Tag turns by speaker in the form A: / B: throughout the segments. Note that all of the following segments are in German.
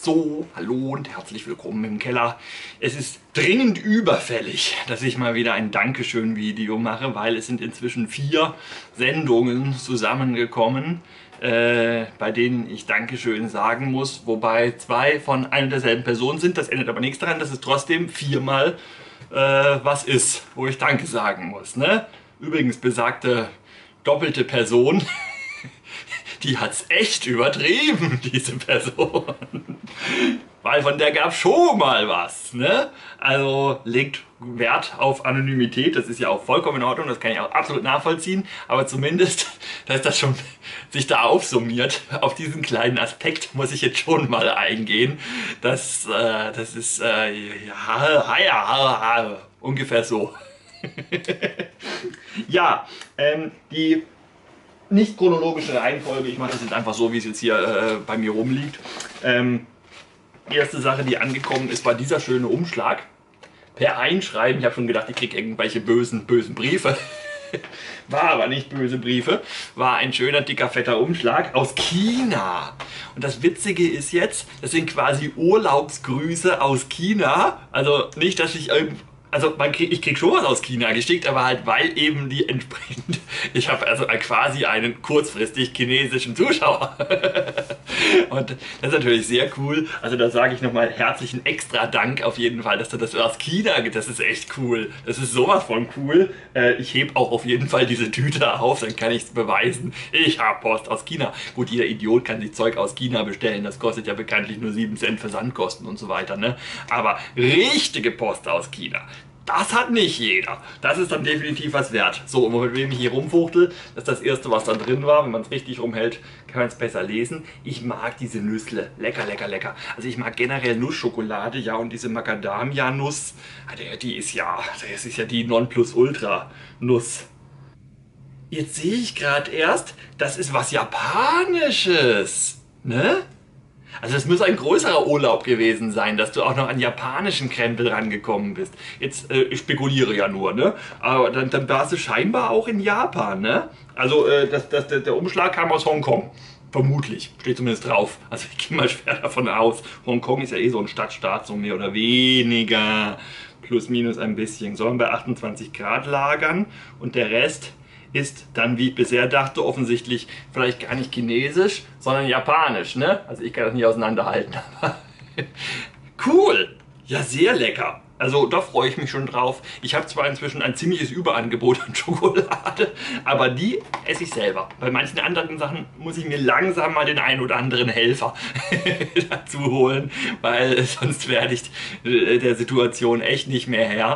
A: So, hallo und herzlich willkommen im Keller. Es ist dringend überfällig, dass ich mal wieder ein Dankeschön-Video mache, weil es sind inzwischen 4 Sendungen zusammengekommen, bei denen ich Dankeschön sagen muss, wobei 2 von einer und derselben Person sind. Das ändert aber nichts daran, dass es trotzdem 4-mal was ist, wo ich Danke sagen muss. Ne? Übrigens besagte doppelte Person, die hat's echt übertrieben, diese Person. Weil von der gab schon mal was, ne? Also legt Wert auf Anonymität, das ist ja auch vollkommen in Ordnung, das kann ich auch absolut nachvollziehen, aber zumindest, dass das schon sich da aufsummiert, auf diesen kleinen Aspekt muss ich jetzt schon mal eingehen. Das ist, ungefähr so. Ja, die nicht chronologische Reihenfolge, ich mache das jetzt einfach so, wie es jetzt hier bei mir rumliegt. Die erste Sache, die angekommen ist, war dieser schöne Umschlag. Per Einschreiben, ich habe schon gedacht, ich kriege irgendwelche bösen Briefe. War aber nicht böse Briefe, war ein schöner, dicker, fetter Umschlag aus China. Und das Witzige ist jetzt, das sind quasi Urlaubsgrüße aus China. Also nicht, dass ich ich krieg schon was aus China geschickt, aber halt weil eben die entsprechend, ich habe also quasi einen kurzfristig chinesischen Zuschauer. Und das ist natürlich sehr cool. Also da sage ich nochmal herzlichen extra Dank auf jeden Fall, dass du das aus China gibt. Das ist echt cool. Das ist sowas von cool. Ich heb auch auf jeden Fall diese Tüte auf, dann kann ich es beweisen. Ich habe Post aus China. Gut, jeder Idiot kann sich Zeug aus China bestellen. Das kostet ja bekanntlich nur 7 Cent Versandkosten und so weiter. Ne? Aber richtige Post aus China, das hat nicht jeder. Das ist dann definitiv was wert. So, und mit wem ich hier rumfuchtel, das ist das erste, was da drin war. Wenn man es richtig rumhält, kann man es besser lesen. Ich mag diese Nüssle. Lecker, lecker, lecker. Also ich mag generell Nussschokolade, ja, und diese Macadamia-Nuss, das ist ja die Nonplusultra-Nuss. Jetzt sehe ich gerade erst, das ist was Japanisches. Ne? Also das muss ein größerer Urlaub gewesen sein, dass du auch noch an japanischen Krempel rangekommen bist. Jetzt, ich spekuliere ja nur, ne? Aber dann warst du scheinbar auch in Japan, ne? Also der Umschlag kam aus Hongkong. Vermutlich. Steht zumindest drauf. Also ich gehe mal schwer davon aus. Hongkong ist ja eh so ein Stadtstaat, so mehr oder weniger. Plus, minus ein bisschen. Sollen bei 28 Grad lagern und der Rest ist dann, wie ich bisher dachte, offensichtlich vielleicht gar nicht chinesisch, sondern japanisch, ne? Also ich kann das nicht auseinanderhalten, aber cool! Ja, sehr lecker. Also da freue ich mich schon drauf. Ich habe zwar inzwischen ein ziemliches Überangebot an Schokolade, aber die esse ich selber. Bei manchen anderen Sachen muss ich mir langsam mal den einen oder anderen Helfer dazu holen, weil sonst werde ich der Situation echt nicht mehr Herr.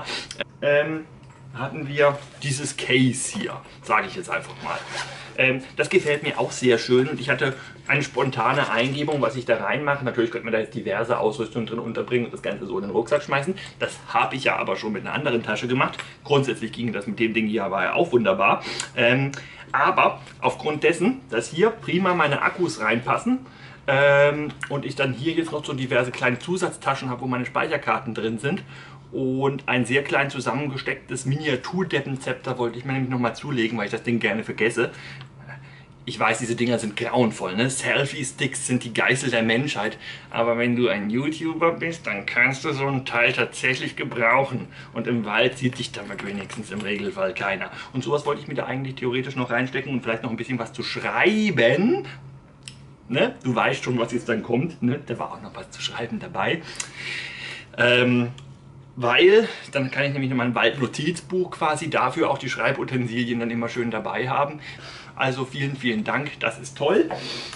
A: Hatten wir dieses Case hier, sage ich jetzt einfach mal. Das gefällt mir auch sehr schön und ich hatte eine spontane Eingebung, was ich da reinmache. Natürlich könnte man da jetzt diverse Ausrüstung drin unterbringen und das Ganze so in den Rucksack schmeißen. Das habe ich ja aber schon mit einer anderen Tasche gemacht. Grundsätzlich ging das mit dem Ding hier aber ja auch wunderbar. Aber aufgrund dessen, dass hier prima meine Akkus reinpassen, und ich dann hier jetzt noch so diverse kleine Zusatztaschen habe, wo meine Speicherkarten drin sind, und ein sehr klein zusammengestecktes Miniatur-Deppenzepter wollte ich mir nämlich nochmal zulegen, weil ich das Ding gerne vergesse. Ich weiß, diese Dinger sind grauenvoll, ne? Selfie-Sticks sind die Geißel der Menschheit. Aber wenn du ein YouTuber bist, dann kannst du so ein Teil tatsächlich gebrauchen. Und im Wald sieht dich damit wenigstens im Regelfall keiner. Und sowas wollte ich mir da eigentlich theoretisch noch reinstecken und vielleicht noch ein bisschen was zu schreiben. Ne? Du weißt schon, was jetzt dann kommt. Ne? Da war auch noch was zu schreiben dabei. Weil, dann kann ich nämlich noch mein Waldnotizbuch quasi dafür auch die Schreibutensilien dann immer schön dabei haben. Also vielen, vielen Dank, das ist toll.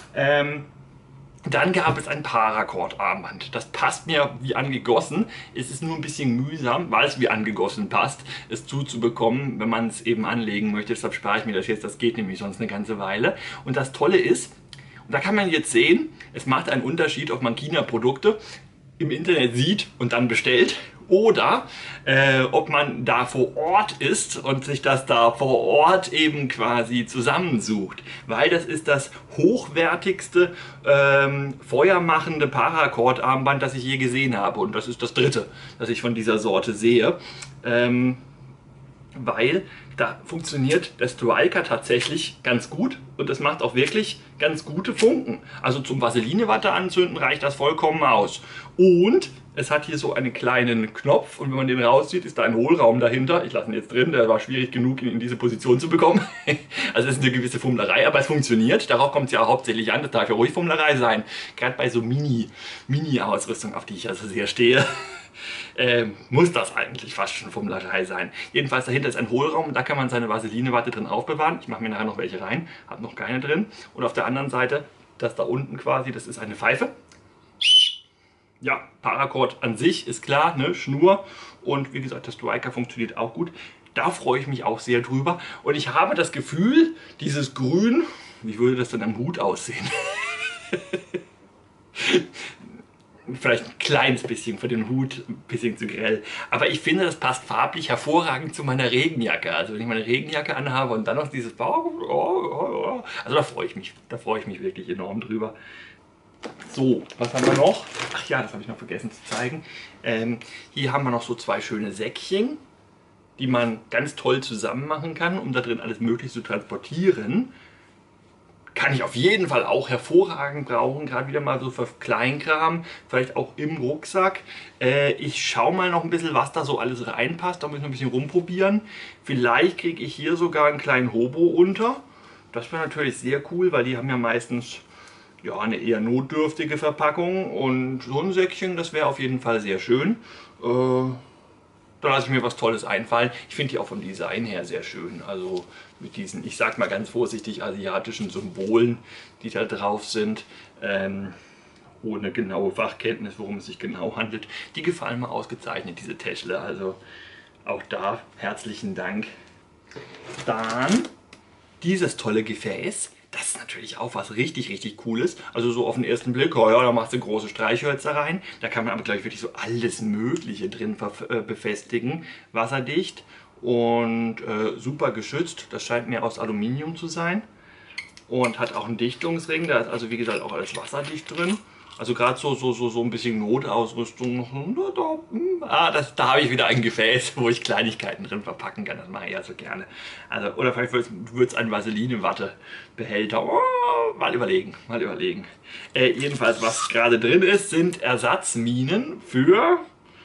A: Dann gab es ein Paracord-Armband. Das passt mir wie angegossen. Es ist nur ein bisschen mühsam, weil es wie angegossen passt, es zuzubekommen, wenn man es eben anlegen möchte. Deshalb spare ich mir das jetzt, das geht nämlich sonst eine ganze Weile. Und das Tolle ist, und da kann man jetzt sehen, es macht einen Unterschied, ob man China-Produkte im Internet sieht und dann bestellt oder ob man da vor Ort ist und sich das da vor Ort eben quasi zusammensucht. Weil das ist das hochwertigste feuermachende Paracord-Armband, das ich je gesehen habe. Und das ist das dritte, das ich von dieser Sorte sehe. Weil da funktioniert der Striker tatsächlich ganz gut und es macht auch wirklich ganz gute Funken. Also zum Vaseline-Watte anzünden reicht das vollkommen aus. Und es hat hier so einen kleinen Knopf und wenn man den rauszieht, ist da ein Hohlraum dahinter. Ich lasse ihn jetzt drin, der war schwierig genug, ihn in diese Position zu bekommen. Also es ist eine gewisse Fummlerei, aber es funktioniert. Darauf kommt es ja hauptsächlich an, das darf ja ruhig Fummlerei sein. Gerade bei so Mini-Ausrüstung, auf die ich also sehr stehe. Muss das eigentlich fast schon Fummlerei sein. Jedenfalls dahinter ist ein Hohlraum und da kann man seine Vaseline-Watte drin aufbewahren. Ich mache mir nachher noch welche rein, habe noch keine drin. Und auf der anderen Seite, das da unten quasi, das ist eine Pfeife. Ja, Paracord an sich ist klar, ne? Schnur. Und wie gesagt, der Striker funktioniert auch gut. Da freue ich mich auch sehr drüber. Und ich habe das Gefühl, dieses Grün, wie würde das denn am Hut aussehen? Vielleicht ein kleines bisschen für den Hut, ein bisschen zu grell. Aber ich finde, das passt farblich hervorragend zu meiner Regenjacke. Also wenn ich meine Regenjacke anhabe und dann noch dieses also da freue ich mich. Da freue ich mich wirklich enorm drüber. So, was haben wir noch? Ach ja, das habe ich noch vergessen zu zeigen. Hier haben wir noch so zwei schöne Säckchen, die man ganz toll zusammen machen kann, um da drin alles Mögliche zu transportieren. Kann ich auf jeden Fall auch hervorragend brauchen, gerade wieder mal so für Kleinkram, vielleicht auch im Rucksack. Ich schaue mal noch ein bisschen, was da so alles reinpasst, da muss ich noch ein bisschen rumprobieren. Vielleicht kriege ich hier sogar einen kleinen Hobo unter. Das wäre natürlich sehr cool, weil die haben ja meistens ja, eine eher notdürftige Verpackung und so ein Säckchen, das wäre auf jeden Fall sehr schön. Da lasse ich mir was Tolles einfallen. Ich finde die auch vom Design her sehr schön. Also mit diesen, ich sag mal ganz vorsichtig, asiatischen Symbolen, die da drauf sind. Ohne genaue Fachkenntnis, worum es sich genau handelt. Die gefallen mir ausgezeichnet, diese Täschle. Also auch da herzlichen Dank. Dann dieses tolle Gefäß. Das ist natürlich auch was richtig, richtig Cooles. Also so auf den ersten Blick, oh ja, da machst du große Streichhölzer rein. Da kann man aber, glaube ich, wirklich so alles Mögliche drin befestigen. Wasserdicht und super geschützt. Das scheint mir aus Aluminium zu sein. Und hat auch einen Dichtungsring. Da ist also, wie gesagt, auch alles wasserdicht drin. Also gerade so ein bisschen Notausrüstung. Da habe ich wieder ein Gefäß, wo ich Kleinigkeiten drin verpacken kann. Das mache ich ja so gerne. Also, oder vielleicht wird es ein Vaseline-Wattebehälter. Oh, mal überlegen, mal überlegen. Jedenfalls, was gerade drin ist, sind Ersatzminen für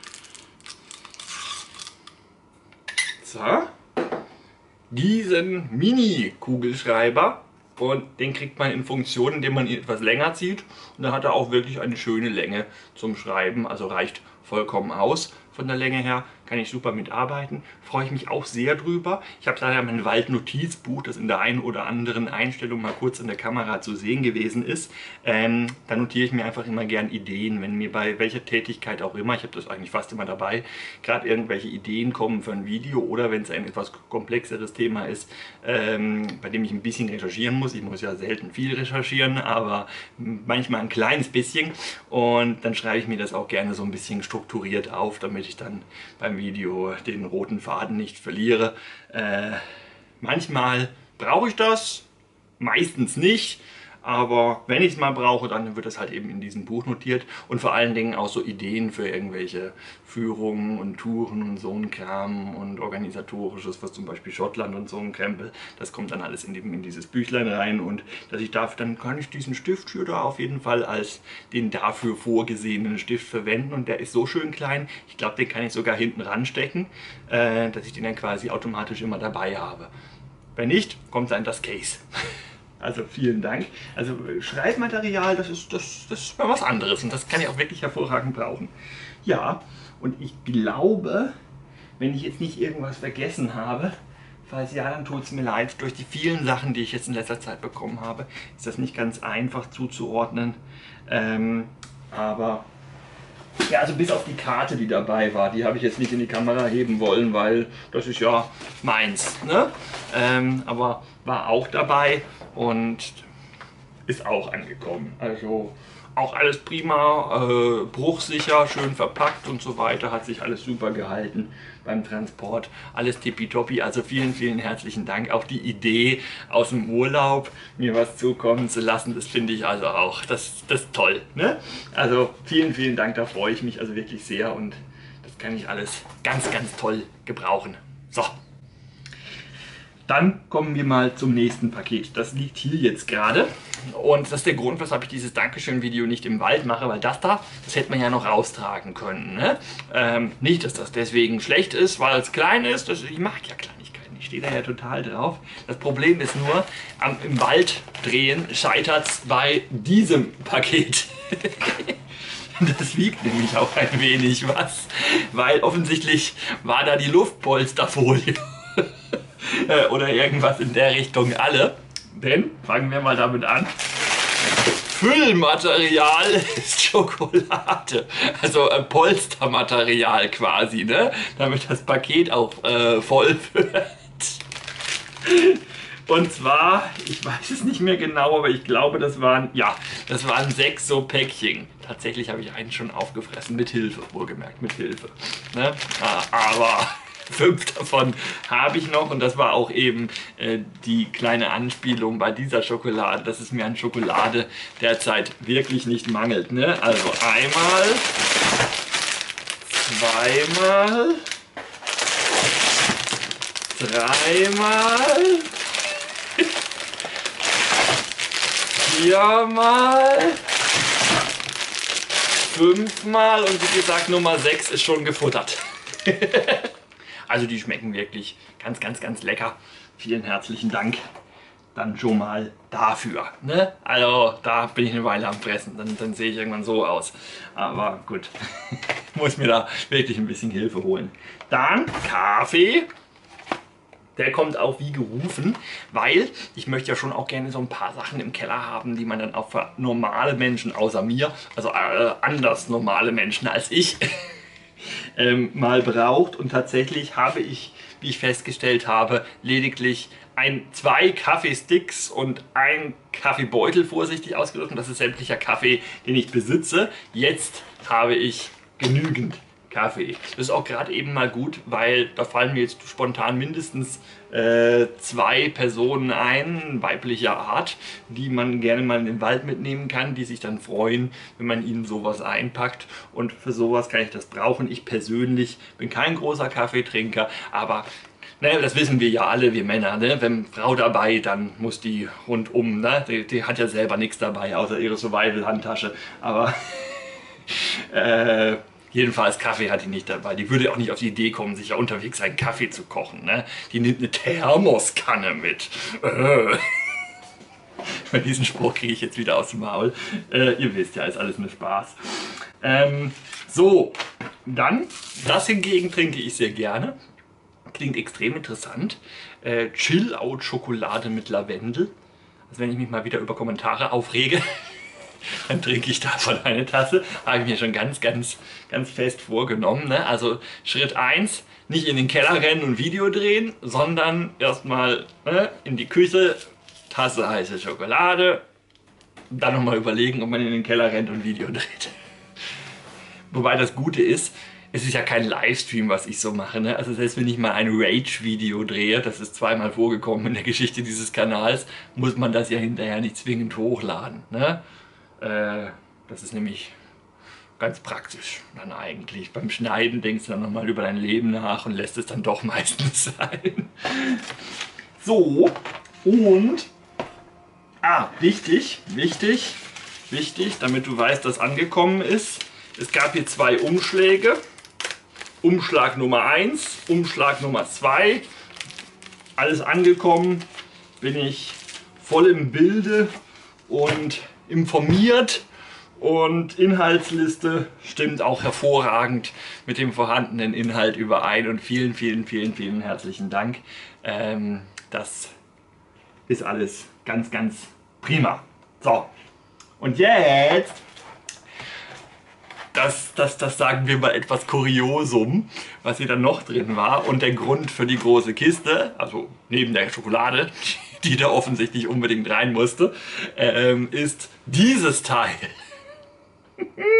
A: diesen Mini-Kugelschreiber. Und den kriegt man in Funktion, indem man ihn etwas länger zieht. Und dann hat er auch wirklich eine schöne Länge zum Schreiben. Also reicht vollkommen aus von der Länge her. Kann ich super mitarbeiten. Freue ich mich auch sehr drüber. Ich habe leider mein Waldnotizbuch, das in der einen oder anderen Einstellung mal kurz in der Kamera zu sehen gewesen ist. Da notiere ich mir einfach immer gern Ideen, wenn mir bei welcher Tätigkeit auch immer, ich habe das eigentlich fast immer dabei, gerade irgendwelche Ideen kommen für ein Video oder wenn es ein etwas komplexeres Thema ist, bei dem ich ein bisschen recherchieren muss. Ich muss ja selten viel recherchieren, aber manchmal ein kleines bisschen. Und dann schreibe ich mir das auch gerne so ein bisschen strukturiert auf, damit ich dann beim Video den roten Faden nicht verliere. Manchmal brauche ich das, meistens nicht. Aber wenn ich es mal brauche, dann wird es halt eben in diesem Buch notiert. Und vor allen Dingen auch so Ideen für irgendwelche Führungen und Touren und so ein Kram und organisatorisches, was zum Beispiel Schottland und so ein Krempel. Das kommt dann alles in dieses Büchlein rein. Und dass ich darf, dann kann ich diesen Stift hier da auf jeden Fall als den dafür vorgesehenen Stift verwenden. Und der ist so schön klein, ich glaube, den kann ich sogar hinten ranstecken, dass ich den dann quasi automatisch immer dabei habe. Wenn nicht, kommt es in das Case. Also vielen Dank. Also Schreibmaterial, das ist mal was anderes und das kann ich auch wirklich hervorragend brauchen. Ja, und ich glaube, wenn ich jetzt nicht irgendwas vergessen habe, falls ja, dann tut es mir leid. Durch die vielen Sachen, die ich jetzt in letzter Zeit bekommen habe, ist das nicht ganz einfach zuzuordnen. Aber ja, also bis auf die Karte, die dabei war, die habe ich jetzt nicht in die Kamera heben wollen, weil das ist ja meins, ne? Aber war auch dabei und ist auch angekommen. Also auch alles prima, bruchsicher, schön verpackt und so weiter. Hat sich alles super gehalten beim Transport. Alles tippitoppi. Also vielen, vielen herzlichen Dank. Auch die Idee aus dem Urlaub, mir was zukommen zu lassen, das finde ich also auch, das ist toll. Ne? Also vielen, vielen Dank. Da freue ich mich also wirklich sehr und das kann ich alles ganz, ganz toll gebrauchen. So. Dann kommen wir mal zum nächsten Paket. Das liegt hier jetzt gerade. Und das ist der Grund, weshalb ich dieses Dankeschön-Video nicht im Wald mache, weil das hätte man ja noch raustragen können. Ne? Nicht, dass das deswegen schlecht ist, weil es klein ist. Ich mag ja Kleinigkeiten, ich stehe da ja total drauf. Das Problem ist nur, im Wald drehen scheitert es bei diesem Paket. Das wiegt nämlich auch ein wenig was, weil offensichtlich war da die Luftpolsterfolie oder irgendwas in der Richtung alle. Denn, fangen wir mal damit an, Füllmaterial ist Schokolade, also Polstermaterial quasi, ne? Damit das Paket auch voll wird. Und zwar, ich weiß es nicht mehr genau, aber ich glaube, das waren 6 so Päckchen. Tatsächlich habe ich einen schon aufgefressen, mit Hilfe, wohlgemerkt, mit Hilfe. Ne? Aber 5 davon habe ich noch und das war auch eben die kleine Anspielung bei dieser Schokolade, dass es mir an Schokolade derzeit wirklich nicht mangelt. Ne? Also einmal, zweimal, dreimal, viermal, 5-mal und wie gesagt Nummer 6 ist schon gefuttert. Also die schmecken wirklich ganz, ganz, ganz lecker. Vielen herzlichen Dank dann schon mal dafür. Ne? Also da bin ich eine Weile am Fressen, dann sehe ich irgendwann so aus. Aber gut, muss mir da wirklich ein bisschen Hilfe holen. Dann Kaffee. Der kommt auch wie gerufen, weil ich möchte ja schon auch gerne so ein paar Sachen im Keller haben, die man dann auch für normale Menschen außer mir, also anders normale Menschen als ich, mal braucht. Und tatsächlich habe ich, wie ich festgestellt habe, lediglich 2 Kaffeesticks und 1 Kaffeebeutel vorsichtig ausgedrückt. Und das ist sämtlicher Kaffee, den ich besitze. Jetzt habe ich genügend Kaffee. Das ist auch gerade eben mal gut, weil da fallen mir jetzt spontan mindestens 2 Personen ein, weiblicher Art, die man gerne mal in den Wald mitnehmen kann, die sich dann freuen, wenn man ihnen sowas einpackt. Und für sowas kann ich das brauchen. Ich persönlich bin kein großer Kaffeetrinker, aber ne, das wissen wir ja alle, wir Männer. Ne? Wenn Frau dabei, dann muss die rundum. Ne? Die hat ja selber nichts dabei, außer ihre Survival-Handtasche. Aber jedenfalls Kaffee hat die nicht dabei. Die würde auch nicht auf die Idee kommen, sich ja unterwegs einen Kaffee zu kochen. Ne? Die nimmt eine Thermoskanne mit. Diesen Spruch kriege ich jetzt wieder aus dem Maul. Ihr wisst ja, ist alles nur Spaß. So, dann, das hingegen trinke ich sehr gerne. Klingt extrem interessant. Chill-Out-Schokolade mit Lavendel. Also wenn ich mich mal wieder über Kommentare aufrege, dann trinke ich davon eine Tasse. Habe ich mir schon ganz, ganz, ganz fest vorgenommen. Ne? Also Schritt 1, nicht in den Keller rennen und Video drehen, sondern erstmal in die Küche, Tasse heiße Schokolade, dann nochmal überlegen, ob man in den Keller rennt und Video dreht. Wobei das Gute ist, es ist ja kein Livestream, was ich so mache. Ne? Also selbst wenn ich mal ein Rage-Video drehe, das ist 2-mal vorgekommen in der Geschichte dieses Kanals, muss man das ja hinterher nicht zwingend hochladen. Ne? Das ist nämlich ganz praktisch dann eigentlich. Beim Schneiden denkst du dann nochmal über dein Leben nach und lässt es dann doch meistens sein. So, und wichtig, damit du weißt, dass angekommen ist. Es gab hier 2 Umschläge. Umschlag Nummer 1, Umschlag Nummer 2. Alles angekommen, bin ich voll im Bilde und informiert. Und Inhaltsliste stimmt auch hervorragend mit dem vorhandenen Inhalt überein. Und vielen, vielen, vielen, vielen herzlichen Dank. Das ist alles ganz, ganz prima. So, und jetzt, das sagen wir mal etwas Kuriosum, was hier dann noch drin war. Und der Grund für die große Kiste, also neben der Schokolade, die da offensichtlich unbedingt rein musste, ist dieses Teil.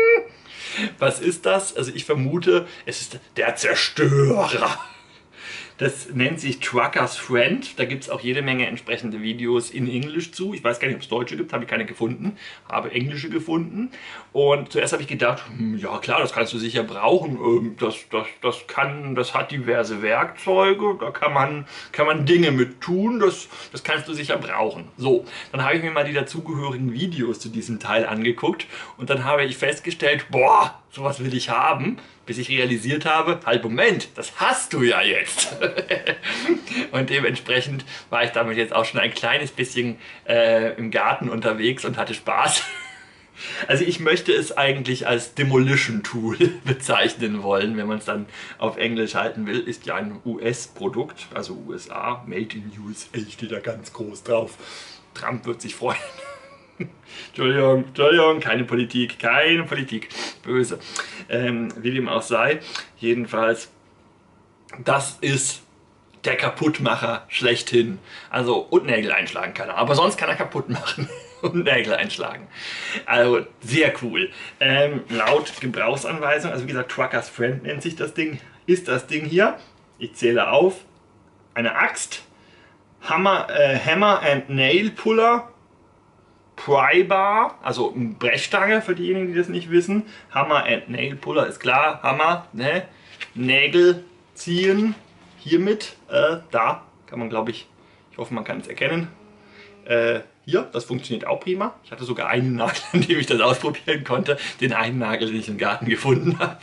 A: Was ist das? Also ich vermute, es ist der Zerstörer. Das nennt sich Trucker's Friend. Da gibt es auch jede Menge entsprechende Videos in Englisch zu. Ich weiß gar nicht, ob es deutsche gibt, habe ich keine gefunden. Habe englische gefunden. Und zuerst habe ich gedacht, ja klar, das kannst du sicher brauchen. Das hat diverse Werkzeuge, da kann man Dinge mit tun, das kannst du sicher brauchen. So, dann habe ich mir mal die dazugehörigen Videos zu diesem Teil angeguckt und dann habe ich festgestellt, boah, sowas will ich haben, bis ich realisiert habe, halt Moment, das hast du ja jetzt. Und dementsprechend war ich damit jetzt auch schon ein kleines bisschen im Garten unterwegs und hatte Spaß. Also ich möchte es eigentlich als Demolition Tool bezeichnen wollen, wenn man es dann auf Englisch halten will. Ist ja ein US-Produkt, also USA, Made in USA steht da ganz groß drauf. Trump wird sich freuen. Entschuldigung, keine Politik, böse. Wie dem auch sei, jedenfalls, das ist der Kaputtmacher schlechthin. Also, und Nägel einschlagen kann er, aber sonst kann er kaputt machen und Nägel einschlagen. Also, sehr cool. Laut Gebrauchsanweisung, also wie gesagt, Trucker's Friend nennt sich das Ding, ist das Ding hier, ich zähle auf, eine Axt, Hammer and Nail Puller, Pry-Bar, also eine Brechstange für diejenigen, die das nicht wissen. Hammer and Nail Puller ist klar, Hammer, ne? Nägel ziehen, hiermit, da kann man, glaube ich hoffe man kann es erkennen. Hier, das funktioniert auch prima. Ich hatte sogar einen Nagel, an dem ich das ausprobieren konnte. Den einen Nagel, den ich im Garten gefunden habe.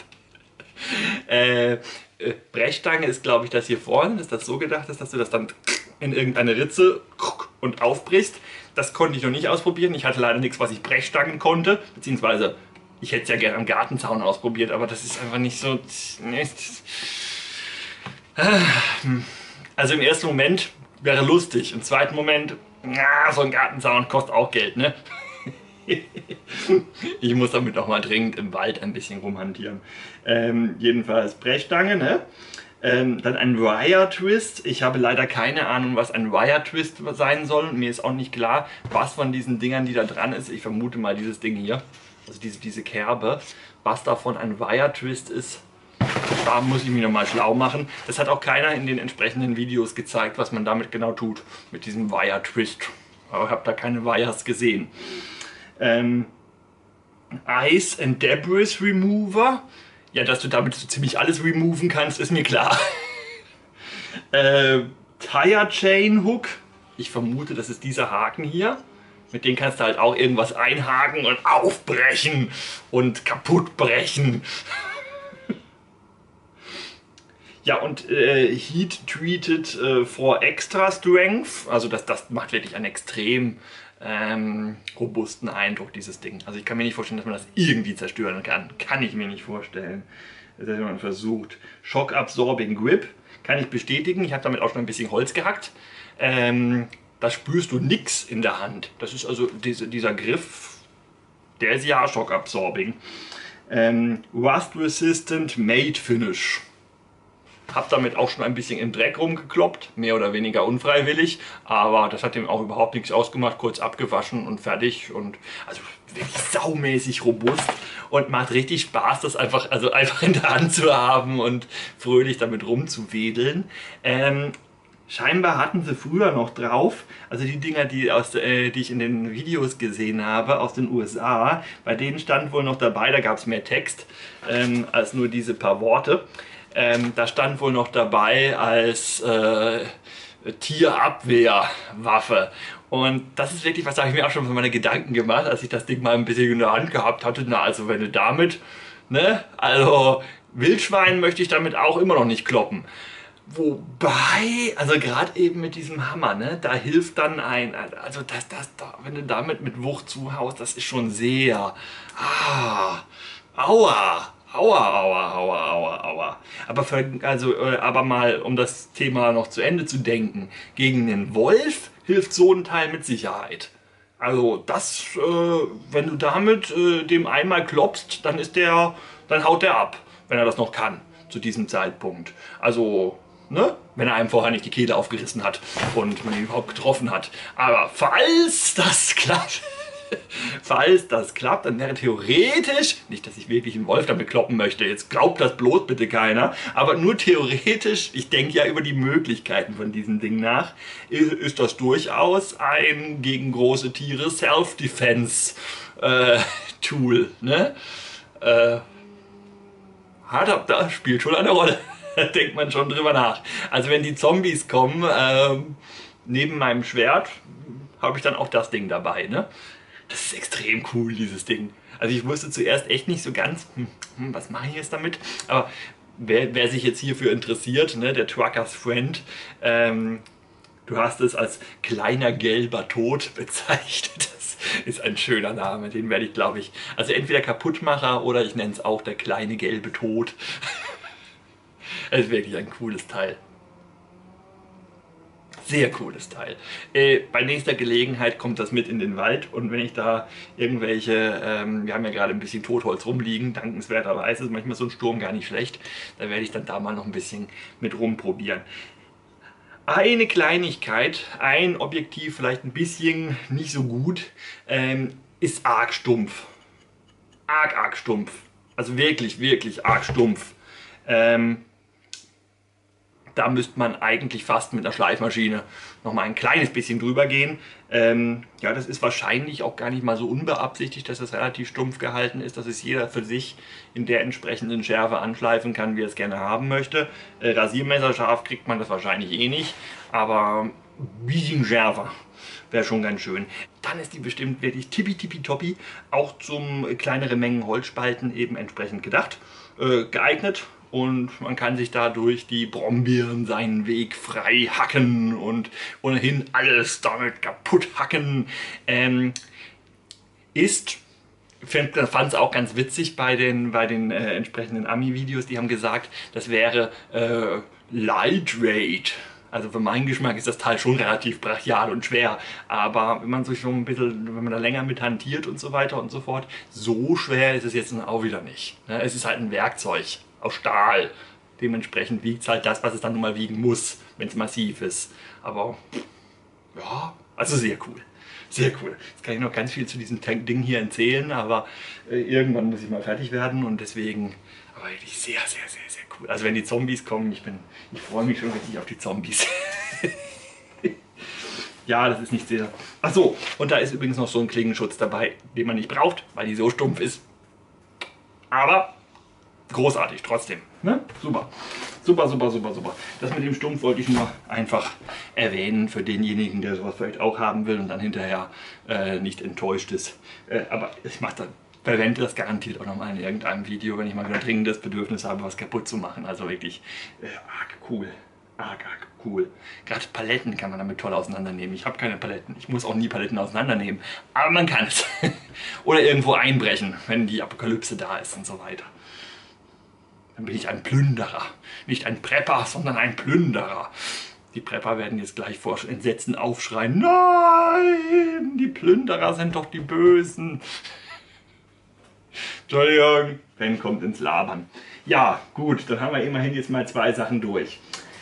A: Brechstange ist, glaube ich, das hier vorne, dass das so gedacht ist, dass du das dann in irgendeine Ritze und aufbrichst. Das konnte ich noch nicht ausprobieren. Ich hatte leider nichts, was ich Brechstangen konnte. Beziehungsweise, ich hätte es ja gerne am Gartenzaun ausprobiert, aber das ist einfach nicht so... Also im ersten Moment wäre lustig. Im zweiten Moment, so ein Gartenzaun kostet auch Geld, ne? Ich muss damit noch mal dringend im Wald ein bisschen rumhantieren. Jedenfalls Brechstange, ne? Dann ein Wire Twist. Ich habe leider keine Ahnung, was ein Wire Twist sein soll. Mir ist auch nicht klar, was von diesen Dingern, die da dran ist. Ich vermute mal dieses Ding hier, also diese Kerbe. Was davon ein Wire Twist ist, da muss ich mich nochmal schlau machen. Das hat auch keiner in den entsprechenden Videos gezeigt, was man damit genau tut, mit diesem Wire Twist. Aber ich habe da keine Wires gesehen. Ice and Debris Remover. Ja, dass du damit so ziemlich alles removen kannst, ist mir klar. Tire Chain Hook. Ich vermute, das ist dieser Haken hier. Mit dem kannst du halt auch irgendwas einhaken und aufbrechen und kaputt brechen. Ja, und Heat Treated for Extra Strength. Also das macht wirklich einen extrem robusten Eindruck, dieses Ding. Also ich kann mir nicht vorstellen, dass man das irgendwie zerstören kann. Kann ich mir nicht vorstellen. Das hat jemand versucht. Shock Absorbing Grip. Kann ich bestätigen. Ich habe damit auch schon ein bisschen Holz gehackt. Da spürst du nichts in der Hand. Das ist also dieser Griff, der ist ja Shock Absorbing. Rust Resistant Matte Finish. Hab damit auch schon ein bisschen im Dreck rumgekloppt, mehr oder weniger unfreiwillig, aber das hat dem auch überhaupt nichts ausgemacht, kurz abgewaschen und fertig und also wirklich saumäßig robust und macht richtig Spaß, das einfach in der Hand zu haben und fröhlich damit rumzuwedeln. Scheinbar hatten sie früher noch drauf, also die Dinger, die ich in den Videos gesehen habe aus den USA, bei denen stand wohl noch dabei, da gab es mehr Text als nur diese paar Worte. Da stand wohl noch dabei als Tierabwehrwaffe. Und das ist wirklich was, da habe ich mir auch schon so meine Gedanken gemacht, als ich das Ding mal ein bisschen in der Hand gehabt hatte. Na, also wenn du damit, ne, also Wildschwein möchte ich damit auch immer noch nicht kloppen. Wobei, also gerade eben mit diesem Hammer, ne, da hilft dann also wenn du damit mit Wucht zuhaust, das ist schon sehr, aua. Aua. Aber mal, um das Thema noch zu Ende zu denken, gegen den Wolf hilft so ein Teil mit Sicherheit. Also das, wenn du damit dem einmal klopfst, dann haut der ab, wenn er das noch kann, zu diesem Zeitpunkt. Also, ne, wenn er einem vorher nicht die Kehle aufgerissen hat und man ihn überhaupt getroffen hat. Aber falls das klappt, Falls das klappt, dann wäre theoretisch, nicht, dass ich wirklich einen Wolf damit kloppen möchte, jetzt glaubt das bloß bitte keiner, aber nur theoretisch, ich denke ja über die Möglichkeiten von diesem Ding nach, ist das durchaus ein gegen große Tiere Self-Defense Tool. Ne? Das spielt schon eine Rolle. Da denkt man schon drüber nach. Also wenn die Zombies kommen, neben meinem Schwert, habe ich dann auch das Ding dabei. Ne? Das ist extrem cool, dieses Ding. Also ich wusste zuerst echt nicht so ganz, was mache ich jetzt damit? Aber wer sich jetzt hierfür interessiert, ne, der Trucker's Friend, du hast es als kleiner gelber Tod bezeichnet. Das ist ein schöner Name, den werde ich, glaube ich, also entweder Kaputtmacher oder ich nenne es auch der kleine gelbe Tod. Das ist wirklich ein cooles Teil. Sehr cooles Teil. Bei nächster Gelegenheit kommt das mit in den Wald und wenn ich da irgendwelche, wir haben ja gerade ein bisschen Totholz rumliegen, dankenswerterweise ist manchmal so ein Sturm gar nicht schlecht, da werde ich dann da mal noch ein bisschen mit rumprobieren. Eine Kleinigkeit, ein Objektiv vielleicht ein bisschen nicht so gut, ist arg stumpf. Arg stumpf. Also wirklich, wirklich arg stumpf. Da müsste man eigentlich fast mit einer Schleifmaschine noch mal ein kleines bisschen drüber gehen. Ja, das ist wahrscheinlich auch gar nicht mal so unbeabsichtigt, dass das relativ stumpf gehalten ist, dass es jeder für sich in der entsprechenden Schärfe anschleifen kann, wie er es gerne haben möchte. Rasiermesserscharf kriegt man das wahrscheinlich eh nicht, aber ein bisschen schärfer wäre schon ganz schön. Dann ist die bestimmt wirklich tippitoppi, auch zum kleinere Mengen Holzspalten eben entsprechend gedacht, geeignet. Und man kann sich da durch die Brombeeren seinen Weg frei hacken und ohnehin alles damit kaputt hacken. Ich fand es auch ganz witzig bei den entsprechenden Ami-Videos, die haben gesagt, das wäre Lightweight. Also für meinen Geschmack ist das Teil schon relativ brachial und schwer, aber wenn man sich schon ein bisschen, wenn man da länger mit hantiert und so weiter und so fort, so schwer ist es jetzt auch wieder nicht. Es ist halt ein Werkzeug aus Stahl. Dementsprechend wiegt es halt das, was es dann nun mal wiegen muss, wenn es massiv ist. Aber ja, also sehr cool. Sehr cool. Jetzt kann ich noch ganz viel zu diesem Ding hier erzählen, aber irgendwann muss ich mal fertig werden und deswegen, aber wirklich sehr cool. Also wenn die Zombies kommen, ich freue mich schon richtig auf die Zombies. Ja, das ist nicht sehr... Achso, und da ist übrigens noch so ein Klingenschutz dabei, den man nicht braucht, weil die so stumpf ist. Aber großartig trotzdem. Ne? Super. Super. Das mit dem Stumpf wollte ich nur einfach erwähnen für denjenigen, der sowas vielleicht auch haben will und dann hinterher nicht enttäuscht ist. Aber ich verwende das garantiert auch nochmal in irgendeinem Video, wenn ich mal wieder dringendes Bedürfnis habe, was kaputt zu machen. Also wirklich arg cool. Arg cool. Gerade Paletten kann man damit toll auseinandernehmen. Ich habe keine Paletten. Ich muss auch nie Paletten auseinandernehmen. Aber man kann es. Oder irgendwo einbrechen, wenn die Apokalypse da ist und so weiter. Dann bin ich ein Plünderer. Nicht ein Prepper, sondern ein Plünderer. Die Prepper werden jetzt gleich vor Entsetzen aufschreien. Nein, die Plünderer sind doch die Bösen. Entschuldigung, Ben kommt ins Labern. Ja, gut, dann haben wir immerhin jetzt mal 2 Sachen durch.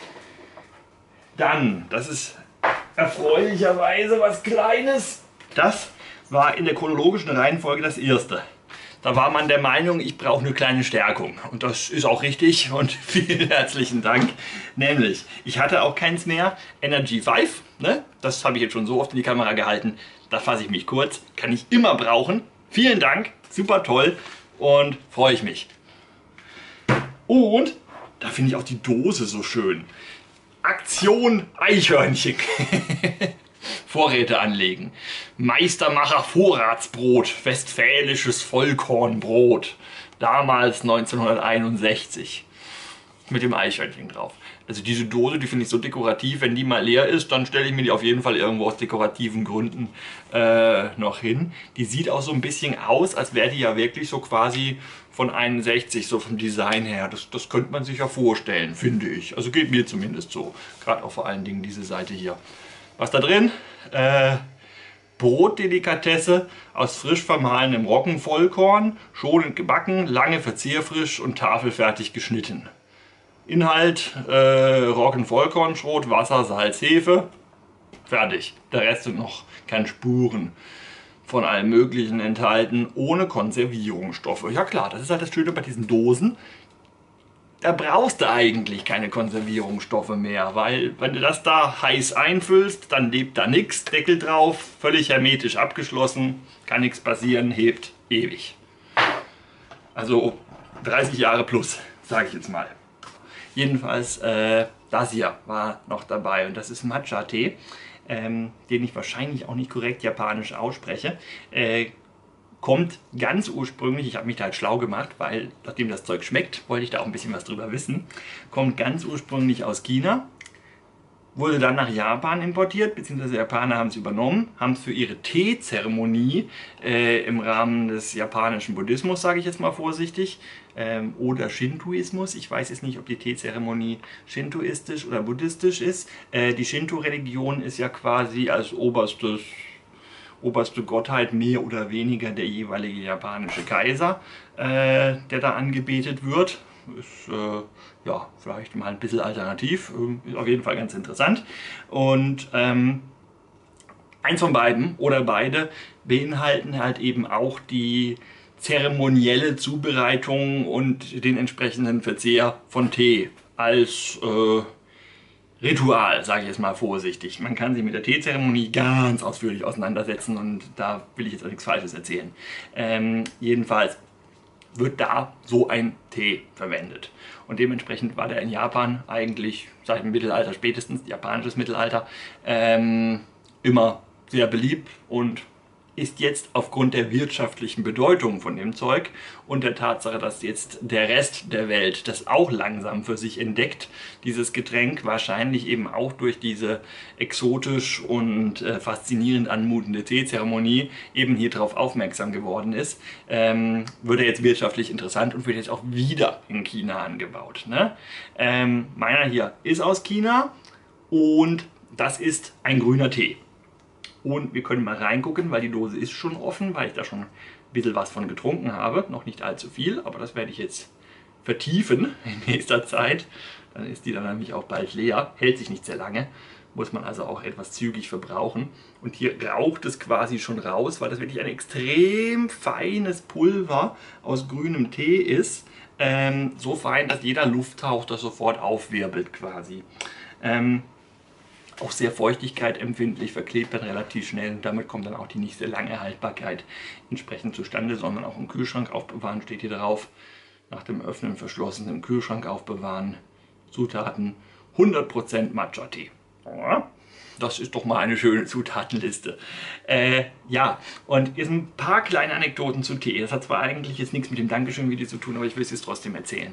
A: Dann, das ist erfreulicherweise was Kleines. Das war in der chronologischen Reihenfolge das erste. Da war man der Meinung, ich brauche eine kleine Stärkung. Und das ist auch richtig und vielen herzlichen Dank. Nämlich, ich hatte auch keins mehr. Energy 5, ne? Das habe ich jetzt schon so oft in die Kamera gehalten. Da fasse ich mich kurz. Kann ich immer brauchen. Vielen Dank, super toll und freue ich mich. Und da finde ich auch die Dose so schön. Aktion Eichhörnchen. Vorräte anlegen. Meistermacher Vorratsbrot, westfälisches Vollkornbrot. Damals 1961. Mit dem Eichhörnchen drauf. Also diese Dose, die finde ich so dekorativ. Wenn die mal leer ist, dann stelle ich mir die auf jeden Fall irgendwo aus dekorativen Gründen noch hin. Die sieht auch so ein bisschen aus, als wäre die ja wirklich so quasi von 61, so vom Design her. Das könnte man sich ja vorstellen, finde ich. Also geht mir zumindest so. Gerade auch vor allen Dingen diese Seite hier. Was da drin? Brotdelikatesse aus frisch vermahlenem Roggenvollkorn, schonend gebacken, lange verzehrfrisch und tafelfertig geschnitten. Inhalt Roggenvollkornschrot, Wasser, Salz, Hefe. Fertig. Der Rest sind noch keine Spuren. von allem Möglichen enthalten, ohne Konservierungsstoffe. Ja klar, das ist halt das Schöne bei diesen Dosen. Da brauchst du eigentlich keine Konservierungsstoffe mehr, weil wenn du das da heiß einfüllst, dann lebt da nichts, Deckel drauf, völlig hermetisch abgeschlossen, kann nichts passieren, hebt ewig. Also 30 Jahre plus, sage ich jetzt mal. Jedenfalls, das hier war noch dabei und das ist Matcha-Tee, den ich wahrscheinlich auch nicht korrekt japanisch ausspreche. Kommt ganz ursprünglich, ich habe mich da halt schlau gemacht, weil nachdem das Zeug schmeckt, wollte ich da auch ein bisschen was drüber wissen. Kommt ganz ursprünglich aus China, wurde dann nach Japan importiert, beziehungsweise Japaner haben es übernommen, haben es für ihre Teezeremonie im Rahmen des japanischen Buddhismus, sage ich jetzt mal vorsichtig, oder Shintoismus. Ich weiß jetzt nicht, ob die Teezeremonie shintoistisch oder buddhistisch ist. Die Shinto-Religion ist ja quasi als oberste Gottheit mehr oder weniger der jeweilige japanische Kaiser, der da angebetet wird. Ist ja vielleicht mal ein bisschen alternativ, ist auf jeden Fall ganz interessant. Und eins von beiden oder beide beinhalten halt eben auch die zeremonielle Zubereitung und den entsprechenden Verzehr von Tee als Ritual, sage ich jetzt mal vorsichtig. Man kann sich mit der Teezeremonie ganz ausführlich auseinandersetzen und da will ich jetzt auch nichts Falsches erzählen. Jedenfalls wird da so ein Tee verwendet. Und dementsprechend war der in Japan eigentlich seit dem Mittelalter, spätestens japanisches Mittelalter, immer sehr beliebt und ist jetzt aufgrund der wirtschaftlichen Bedeutung von dem Zeug und der Tatsache, dass jetzt der Rest der Welt das auch langsam für sich entdeckt, dieses Getränk, wahrscheinlich eben auch durch diese exotisch und faszinierend anmutende Teezeremonie eben hier drauf aufmerksam geworden ist, wird er jetzt wirtschaftlich interessant und wird jetzt auch wieder in China angebaut. Ne? Meiner hier ist aus China und das ist ein grüner Tee. Und wir können mal reingucken, weil die Dose ist schon offen, weil ich da schon ein bisschen was von getrunken habe. Noch nicht allzu viel, aber das werde ich jetzt vertiefen in nächster Zeit. Dann ist die dann nämlich auch bald leer. Hält sich nicht sehr lange, muss man also auch etwas zügig verbrauchen. Und hier raucht es quasi schon raus, weil das wirklich ein extrem feines Pulver aus grünem Tee ist. So fein, dass jeder Lufthauch das sofort aufwirbelt quasi. Auch sehr feuchtigkeitsempfindlich, verklebt dann relativ schnell und damit kommt dann auch die nicht sehr lange Haltbarkeit entsprechend zustande, sondern auch im Kühlschrank aufbewahren, steht hier drauf. Nach dem Öffnen verschlossen im Kühlschrank aufbewahren. Zutaten 100% Matcha-Tee. Ja, das ist doch mal eine schöne Zutatenliste. Ja, und jetzt ein paar kleine Anekdoten zu Tee. Das hat zwar eigentlich jetzt nichts mit dem Dankeschön-Video zu tun, aber ich will es jetzt trotzdem erzählen.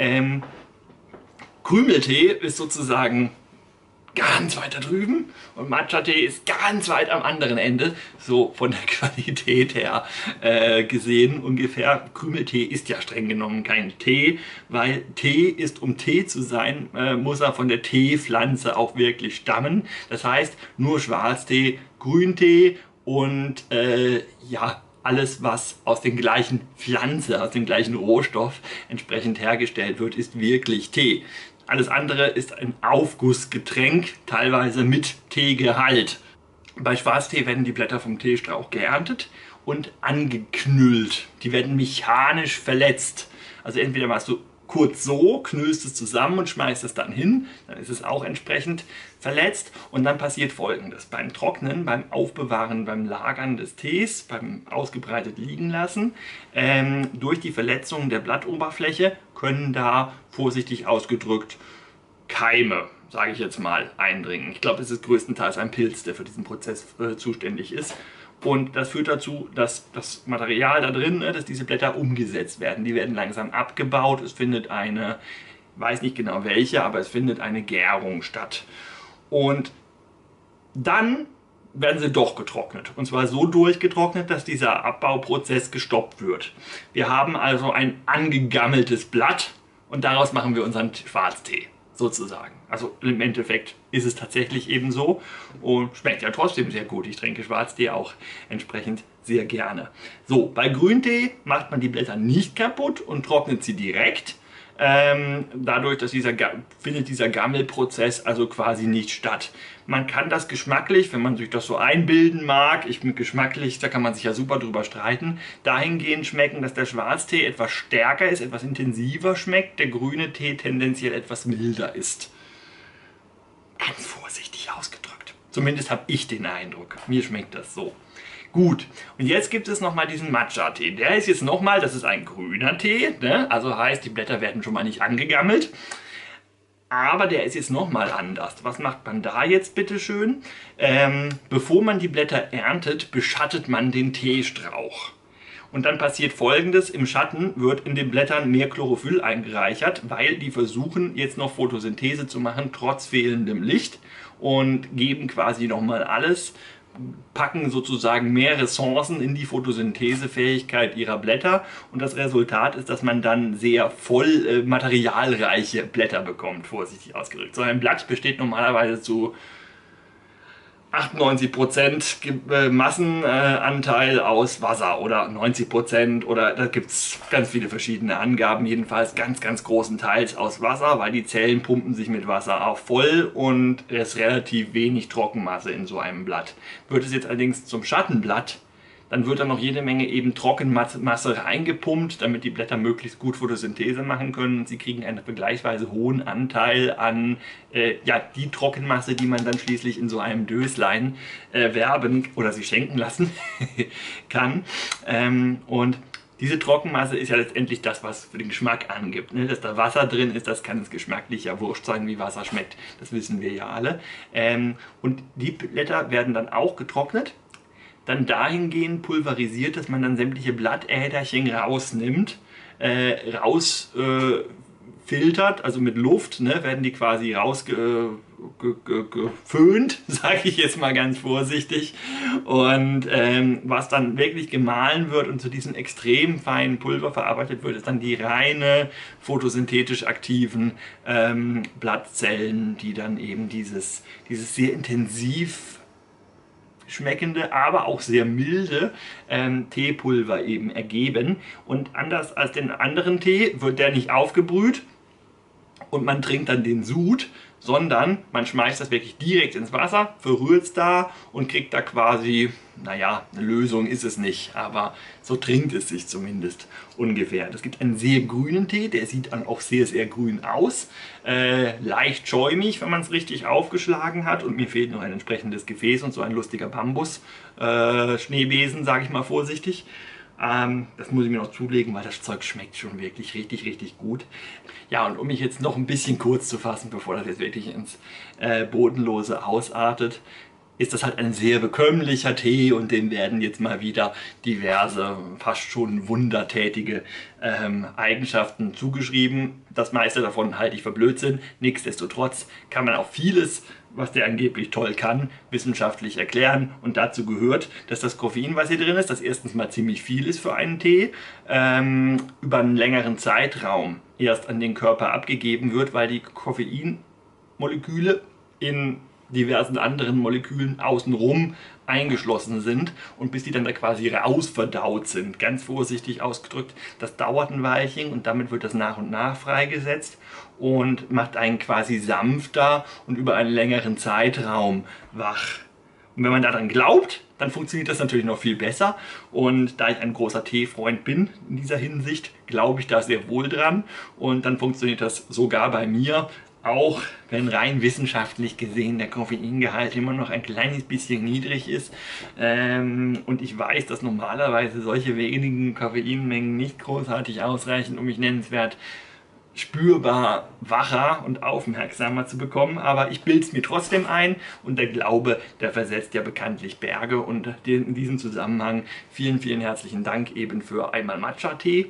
A: Krümeltee ist sozusagen ganz weit da drüben und Matcha-Tee ist ganz weit am anderen Ende, so von der Qualität her gesehen ungefähr. Krümeltee ist ja streng genommen kein Tee, weil Tee ist, um Tee zu sein, muss er von der Teepflanze auch wirklich stammen. Das heißt, nur Schwarztee, Grüntee und ja, alles, was aus den gleichen Pflanze, aus dem gleichen Rohstoff entsprechend hergestellt wird, ist wirklich Tee. Alles andere ist ein Aufgussgetränk, teilweise mit Teegehalt. Bei Schwarztee werden die Blätter vom Teestrauch geerntet und angeknüllt. Die werden mechanisch verletzt. Also entweder machst du kurz so, knüllst es zusammen und schmeißt es dann hin, dann ist es auch entsprechend verletzt und dann passiert Folgendes. Beim Trocknen, beim Aufbewahren, beim Lagern des Tees, beim ausgebreitet liegen lassen, durch die Verletzung der Blattoberfläche können da, vorsichtig ausgedrückt, Keime, sage ich jetzt mal, eindringen. Ich glaube, es ist größtenteils ein Pilz, der für diesen Prozess zuständig ist. Und das führt dazu, dass das Material da drin, dass diese Blätter umgesetzt werden. Die werden langsam abgebaut. Es findet eine, weiß nicht genau welche, aber es findet eine Gärung statt. Und dann werden sie doch getrocknet. Und zwar so durchgetrocknet, dass dieser Abbauprozess gestoppt wird. Wir haben also ein angegammeltes Blatt und daraus machen wir unseren Schwarztee. Sozusagen. Also im Endeffekt ist es tatsächlich eben so und schmeckt ja trotzdem sehr gut. Ich trinke Schwarztee auch entsprechend sehr gerne. So, bei Grüntee macht man die Blätter nicht kaputt und trocknet sie direkt. Dadurch, dass findet dieser Gammelprozess also quasi nicht statt. Man kann das geschmacklich, wenn man sich das so einbilden mag, geschmacklich, da kann man sich ja super drüber streiten, dahingehend schmecken, dass der Schwarztee etwas stärker ist, etwas intensiver schmeckt, der grüne Tee tendenziell etwas milder ist. Ganz vorsichtig ausgedrückt. Zumindest habe ich den Eindruck. Mir schmeckt das so. Gut, und jetzt gibt es nochmal diesen Matcha-Tee. Der ist jetzt nochmal, das ist ein grüner Tee, ne? Also heißt, die Blätter werden schon mal nicht angegammelt. Aber der ist jetzt nochmal anders. Was macht man da jetzt bitteschön? Bevor man die Blätter erntet, beschattet man den Teestrauch. Und dann passiert Folgendes: Im Schatten wird in den Blättern mehr Chlorophyll eingereichert, weil die versuchen jetzt noch Photosynthese zu machen, trotz fehlendem Licht, und geben quasi nochmal alles, packen sozusagen mehr Ressourcen in die Photosynthesefähigkeit ihrer Blätter, und das Resultat ist, dass man dann sehr voll materialreiche Blätter bekommt, vorsichtig ausgedrückt. So ein Blatt besteht normalerweise zu 98% Massenanteil aus Wasser oder 90%, oder da gibt es ganz viele verschiedene Angaben, jedenfalls ganz großen Teils aus Wasser, weil die Zellen pumpen sich mit Wasser auch voll und es ist relativ wenig Trockenmasse in so einem Blatt. Wird es jetzt allerdings zum Schattenblatt, dann wird da noch jede Menge eben Trockenmasse reingepumpt, damit die Blätter möglichst gut Photosynthese machen können. Und sie kriegen einen vergleichsweise hohen Anteil an die Trockenmasse, die man dann schließlich in so einem Döslein werben oder sie schenken lassen kann. Und diese Trockenmasse ist ja letztendlich das, was für den Geschmack angibt. Ne? Dass da Wasser drin ist, das kann es geschmacklich ja wurscht sein, wie Wasser schmeckt. Das wissen wir ja alle. Und die Blätter werden dann auch getrocknet, dann dahingehend pulverisiert, dass man dann sämtliche Blattäderchen rausnimmt, filtert, also mit Luft, ne, werden die quasi rausgeföhnt, sage ich jetzt mal ganz vorsichtig. Und was dann wirklich gemahlen wird und zu diesem extrem feinen Pulver verarbeitet wird, ist dann die reine photosynthetisch aktiven Blattzellen, die dann eben dieses sehr intensiv schmeckende, aber auch sehr milde Teepulver eben ergeben. Und anders als den anderen Tee wird der nicht aufgebrüht und man trinkt dann den Sud, sondern man schmeißt das wirklich direkt ins Wasser, verrührt es da und kriegt da quasi, naja, eine Lösung ist es nicht, aber so trinkt es sich zumindest ungefähr. Es gibt einen sehr grünen Tee, der sieht dann auch sehr grün aus, leicht schäumig, wenn man es richtig aufgeschlagen hat, und mir fehlt noch ein entsprechendes Gefäß und so ein lustiger Bambus-Schneebesen, sage ich mal vorsichtig. Das muss ich mir noch zulegen, weil das Zeug schmeckt schon wirklich richtig gut. Ja, und um mich jetzt noch ein bisschen kurz zu fassen, bevor das jetzt wirklich ins Bodenlose ausartet, ist das halt ein sehr bekömmlicher Tee, und dem werden jetzt mal wieder diverse, fast schon wundertätige Eigenschaften zugeschrieben. Das meiste davon halte ich für Blödsinn. Nichtsdestotrotz kann man auch vieles, was der angeblich toll kann, wissenschaftlich erklären, und dazu gehört, dass das Koffein, was hier drin ist, das erstens mal ziemlich viel ist für einen Tee, über einen längeren Zeitraum erst an den Körper abgegeben wird, weil die Koffeinmoleküle in diversen anderen Molekülen außenrum eingeschlossen sind, und bis die dann da quasi rausverdaut sind, ganz vorsichtig ausgedrückt, das dauert ein Weilchen, und damit wird das nach und nach freigesetzt und macht einen quasi sanfter und über einen längeren Zeitraum wach. Und wenn man daran glaubt, dann funktioniert das natürlich noch viel besser, und da ich ein großer Teefreund bin in dieser Hinsicht, glaube ich da sehr wohl dran, und dann funktioniert das sogar bei mir, auch wenn rein wissenschaftlich gesehen der Koffeingehalt immer noch ein kleines bisschen niedrig ist, und ich weiß, dass normalerweise solche wenigen Koffeinmengen nicht großartig ausreichen, um mich nennenswert spürbar wacher und aufmerksamer zu bekommen, aber ich bilde es mir trotzdem ein, und der Glaube, der versetzt ja bekanntlich Berge, und in diesem Zusammenhang vielen herzlichen Dank eben für einmal Matcha-Tee.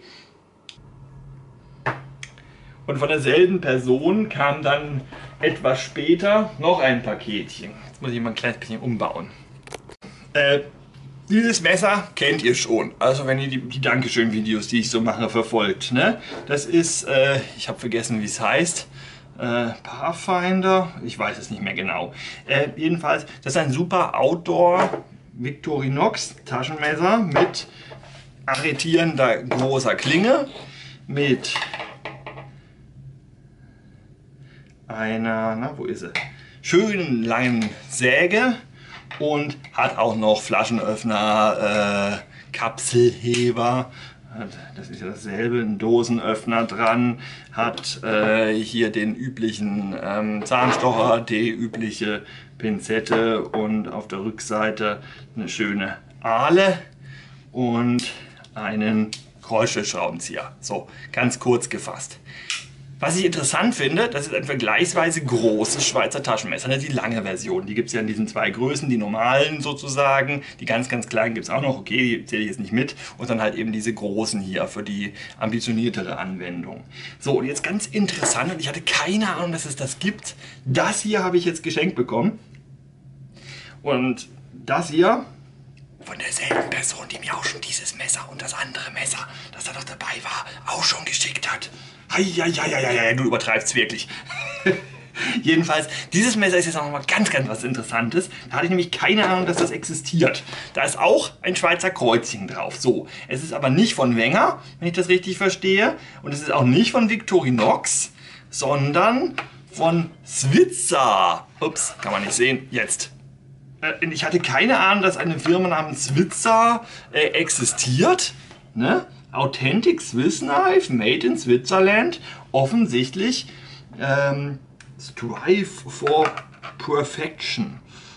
A: Und von derselben Person kam dann etwas später noch ein Paketchen. Jetzt muss ich mal ein kleines bisschen umbauen. Dieses Messer kennt ihr schon, also wenn ihr die Dankeschön-Videos, die ich so mache, verfolgt. Ne? Das ist, ich habe vergessen, wie es heißt, Pathfinder, ich weiß es nicht mehr genau. Jedenfalls, das ist ein super Outdoor Victorinox Taschenmesser mit arretierender großer Klinge, mit einer, na, wo ist sie? Schönen langen Säge und hat auch noch Flaschenöffner, Kapselheber. Das ist ja dasselbe, ein Dosenöffner dran, hat hier den üblichen Zahnstocher, die übliche Pinzette und auf der Rückseite eine schöne Ahle und einen Kreuzschraubenzieher. So, ganz kurz gefasst. Was ich interessant finde, das ist ein vergleichsweise großes Schweizer Taschenmesser, die lange Version. Die gibt es ja in diesen zwei Größen, die normalen sozusagen. Die ganz, ganz kleinen gibt es auch noch, okay, die zähle ich jetzt nicht mit. Und dann halt eben diese großen hier für die ambitioniertere Anwendung. So, und jetzt ganz interessant, und ich hatte keine Ahnung, dass es das gibt. Das hier habe ich jetzt geschenkt bekommen. Und das hier von derselben Person, die mir auch schon dieses Messer und das andere Messer, das da noch dabei war, auch schon geschickt hat. Heieieiei, du übertreibst wirklich. Jedenfalls, dieses Messer ist jetzt auch noch mal ganz, ganz was Interessantes. Da hatte ich nämlich keine Ahnung, dass das existiert. Da ist auch ein Schweizer Kreuzchen drauf. So, es ist aber nicht von Wenger, wenn ich das richtig verstehe. Und es ist auch nicht von Victorinox, sondern von Switzer. Ups, kann man nicht sehen. Jetzt. Ich hatte keine Ahnung, dass eine Firma namens Switzer existiert. Ne? Authentic Swiss Knife, made in Switzerland. Offensichtlich Strive for Perfection.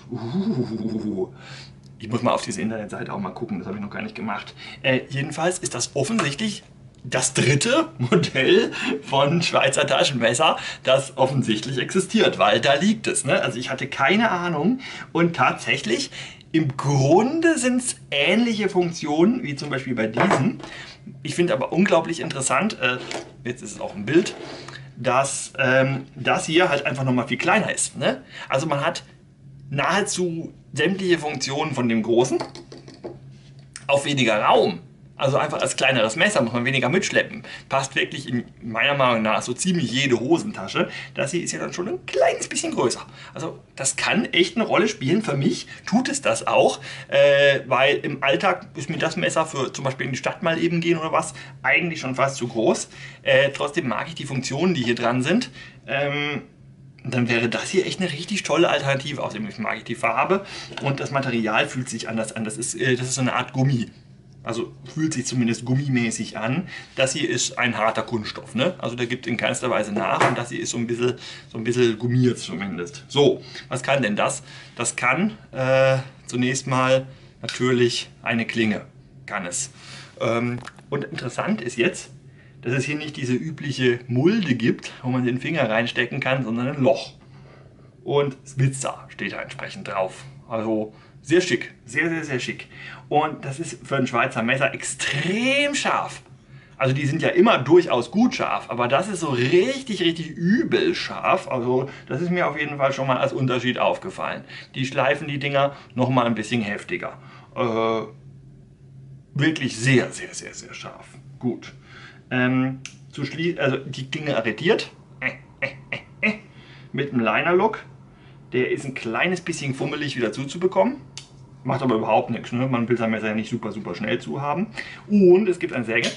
A: Ich muss mal auf diese Internetseite auch mal gucken, das habe ich noch gar nicht gemacht. Jedenfalls ist das offensichtlich das dritte Modell von Schweizer Taschenmesser, das offensichtlich existiert, weil da liegt es. Ne? Also ich hatte keine Ahnung und tatsächlich, im Grunde sind es ähnliche Funktionen wie zum Beispiel bei diesem. Ich finde aber unglaublich interessant, jetzt ist es auch ein Bild, dass das hier halt einfach nochmal viel kleiner ist. Ne? Also man hat nahezu sämtliche Funktionen von dem großen auf weniger Raum. Also einfach als kleineres Messer muss man weniger mitschleppen. Passt wirklich in meiner Meinung nach so ziemlich jede Hosentasche. Das hier ist ja dann schon ein kleines bisschen größer. Also das kann echt eine Rolle spielen. Für mich tut es das auch, weil im Alltag ist mir das Messer für zum Beispiel in die Stadt mal eben gehen oder was eigentlich schon fast zu groß. Trotzdem mag ich die Funktionen, die hier dran sind. Dann wäre das hier echt eine richtig tolle Alternative. Außerdem mag ich die Farbe und das Material fühlt sich anders an. Das ist so eine Art Gummi. Also fühlt sich zumindest gummimäßig an. Das hier ist ein harter Kunststoff, ne? Also der gibt in keinster Weise nach und das hier ist so ein bisschen gummiert zumindest. So, was kann denn das? Das kann zunächst mal natürlich eine Klinge, kann es. Und interessant ist jetzt, dass es hier nicht diese übliche Mulde gibt, wo man den Finger reinstecken kann, sondern ein Loch. Und Switzer steht da entsprechend drauf. Also sehr schick, sehr, sehr, sehr schick. Und das ist für ein Schweizer Messer extrem scharf. Also die sind ja immer durchaus gut scharf, aber das ist so richtig, richtig übel scharf. Also das ist mir auf jeden Fall schon mal als Unterschied aufgefallen. Die schleifen die Dinger noch mal ein bisschen heftiger. Wirklich sehr, sehr, sehr, sehr scharf. Gut. Also die Klinge arretiert. Mit einem Liner-Look. Der ist ein kleines bisschen fummelig wieder zuzubekommen. Macht aber überhaupt nichts. Ne? Man will sein Messer ja nicht super, super schnell zu haben. Und es gibt eine Säge.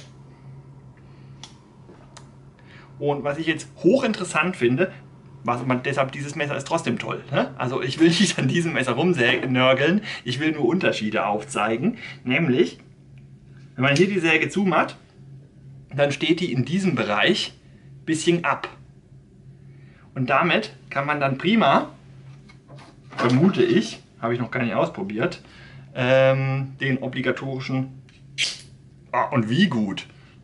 A: Und was ich jetzt hochinteressant finde, deshalb dieses Messer ist trotzdem toll. Ne? Also ich will nicht an diesem Messer rumnörgeln. Ich will nur Unterschiede aufzeigen. Nämlich, wenn man hier die Säge zumacht, dann steht die in diesem Bereich ein bisschen ab. Und damit kann man dann prima, vermute ich, habe ich noch gar nicht ausprobiert, den obligatorischen, und wie gut,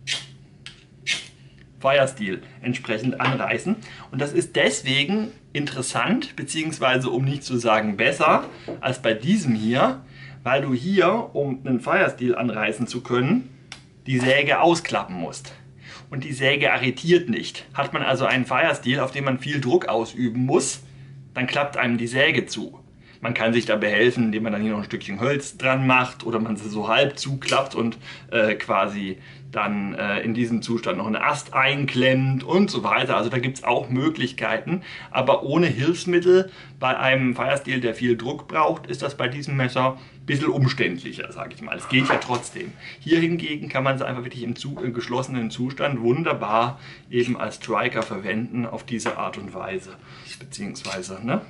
A: Feuerstil entsprechend anreißen. Und das ist deswegen interessant, beziehungsweise um nicht zu sagen besser, als bei diesem hier, weil du hier, um einen Feuerstil anreißen zu können, die Säge ausklappen musst. Und die Säge arretiert nicht. Hat man also einen Feuerstil, auf dem man viel Druck ausüben muss, dann klappt einem die Säge zu. Man kann sich da behelfen, indem man dann hier noch ein Stückchen Holz dran macht oder man sie so halb zuklappt und quasi dann in diesem Zustand noch einen Ast einklemmt und so weiter. Also da gibt es auch Möglichkeiten, aber ohne Hilfsmittel bei einem Firesteel, der viel Druck braucht, ist das bei diesem Messer ein bisschen umständlicher, sage ich mal. Es geht ja trotzdem. Hier hingegen kann man es einfach wirklich im geschlossenen Zustand wunderbar eben als Striker verwenden auf diese Art und Weise. Beziehungsweise, ne?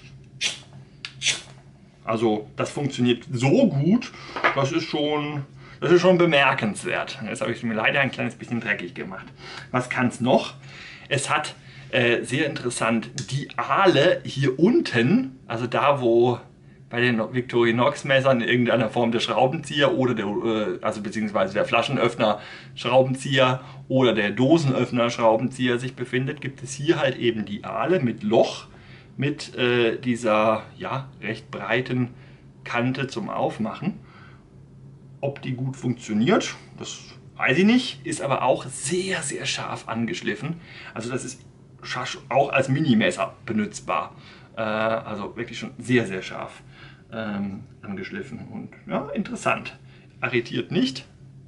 A: Also das funktioniert so gut, das ist schon bemerkenswert. Jetzt habe ich es mir leider ein kleines bisschen dreckig gemacht. Was kann es noch? Es hat sehr interessant die Ahle hier unten, also da wo bei den Victorinox Messern in irgendeiner Form der Schraubenzieher oder beziehungsweise der Flaschenöffner Schraubenzieher oder der Dosenöffner Schraubenzieher sich befindet, gibt es hier halt eben die Ahle mit Loch, mit dieser ja, recht breiten Kante zum Aufmachen. Ob die gut funktioniert, das weiß ich nicht, ist aber auch sehr, sehr scharf angeschliffen. Also das ist auch als Minimesser benutzbar. Also wirklich schon sehr, sehr scharf angeschliffen und ja, interessant. Arretiert nicht.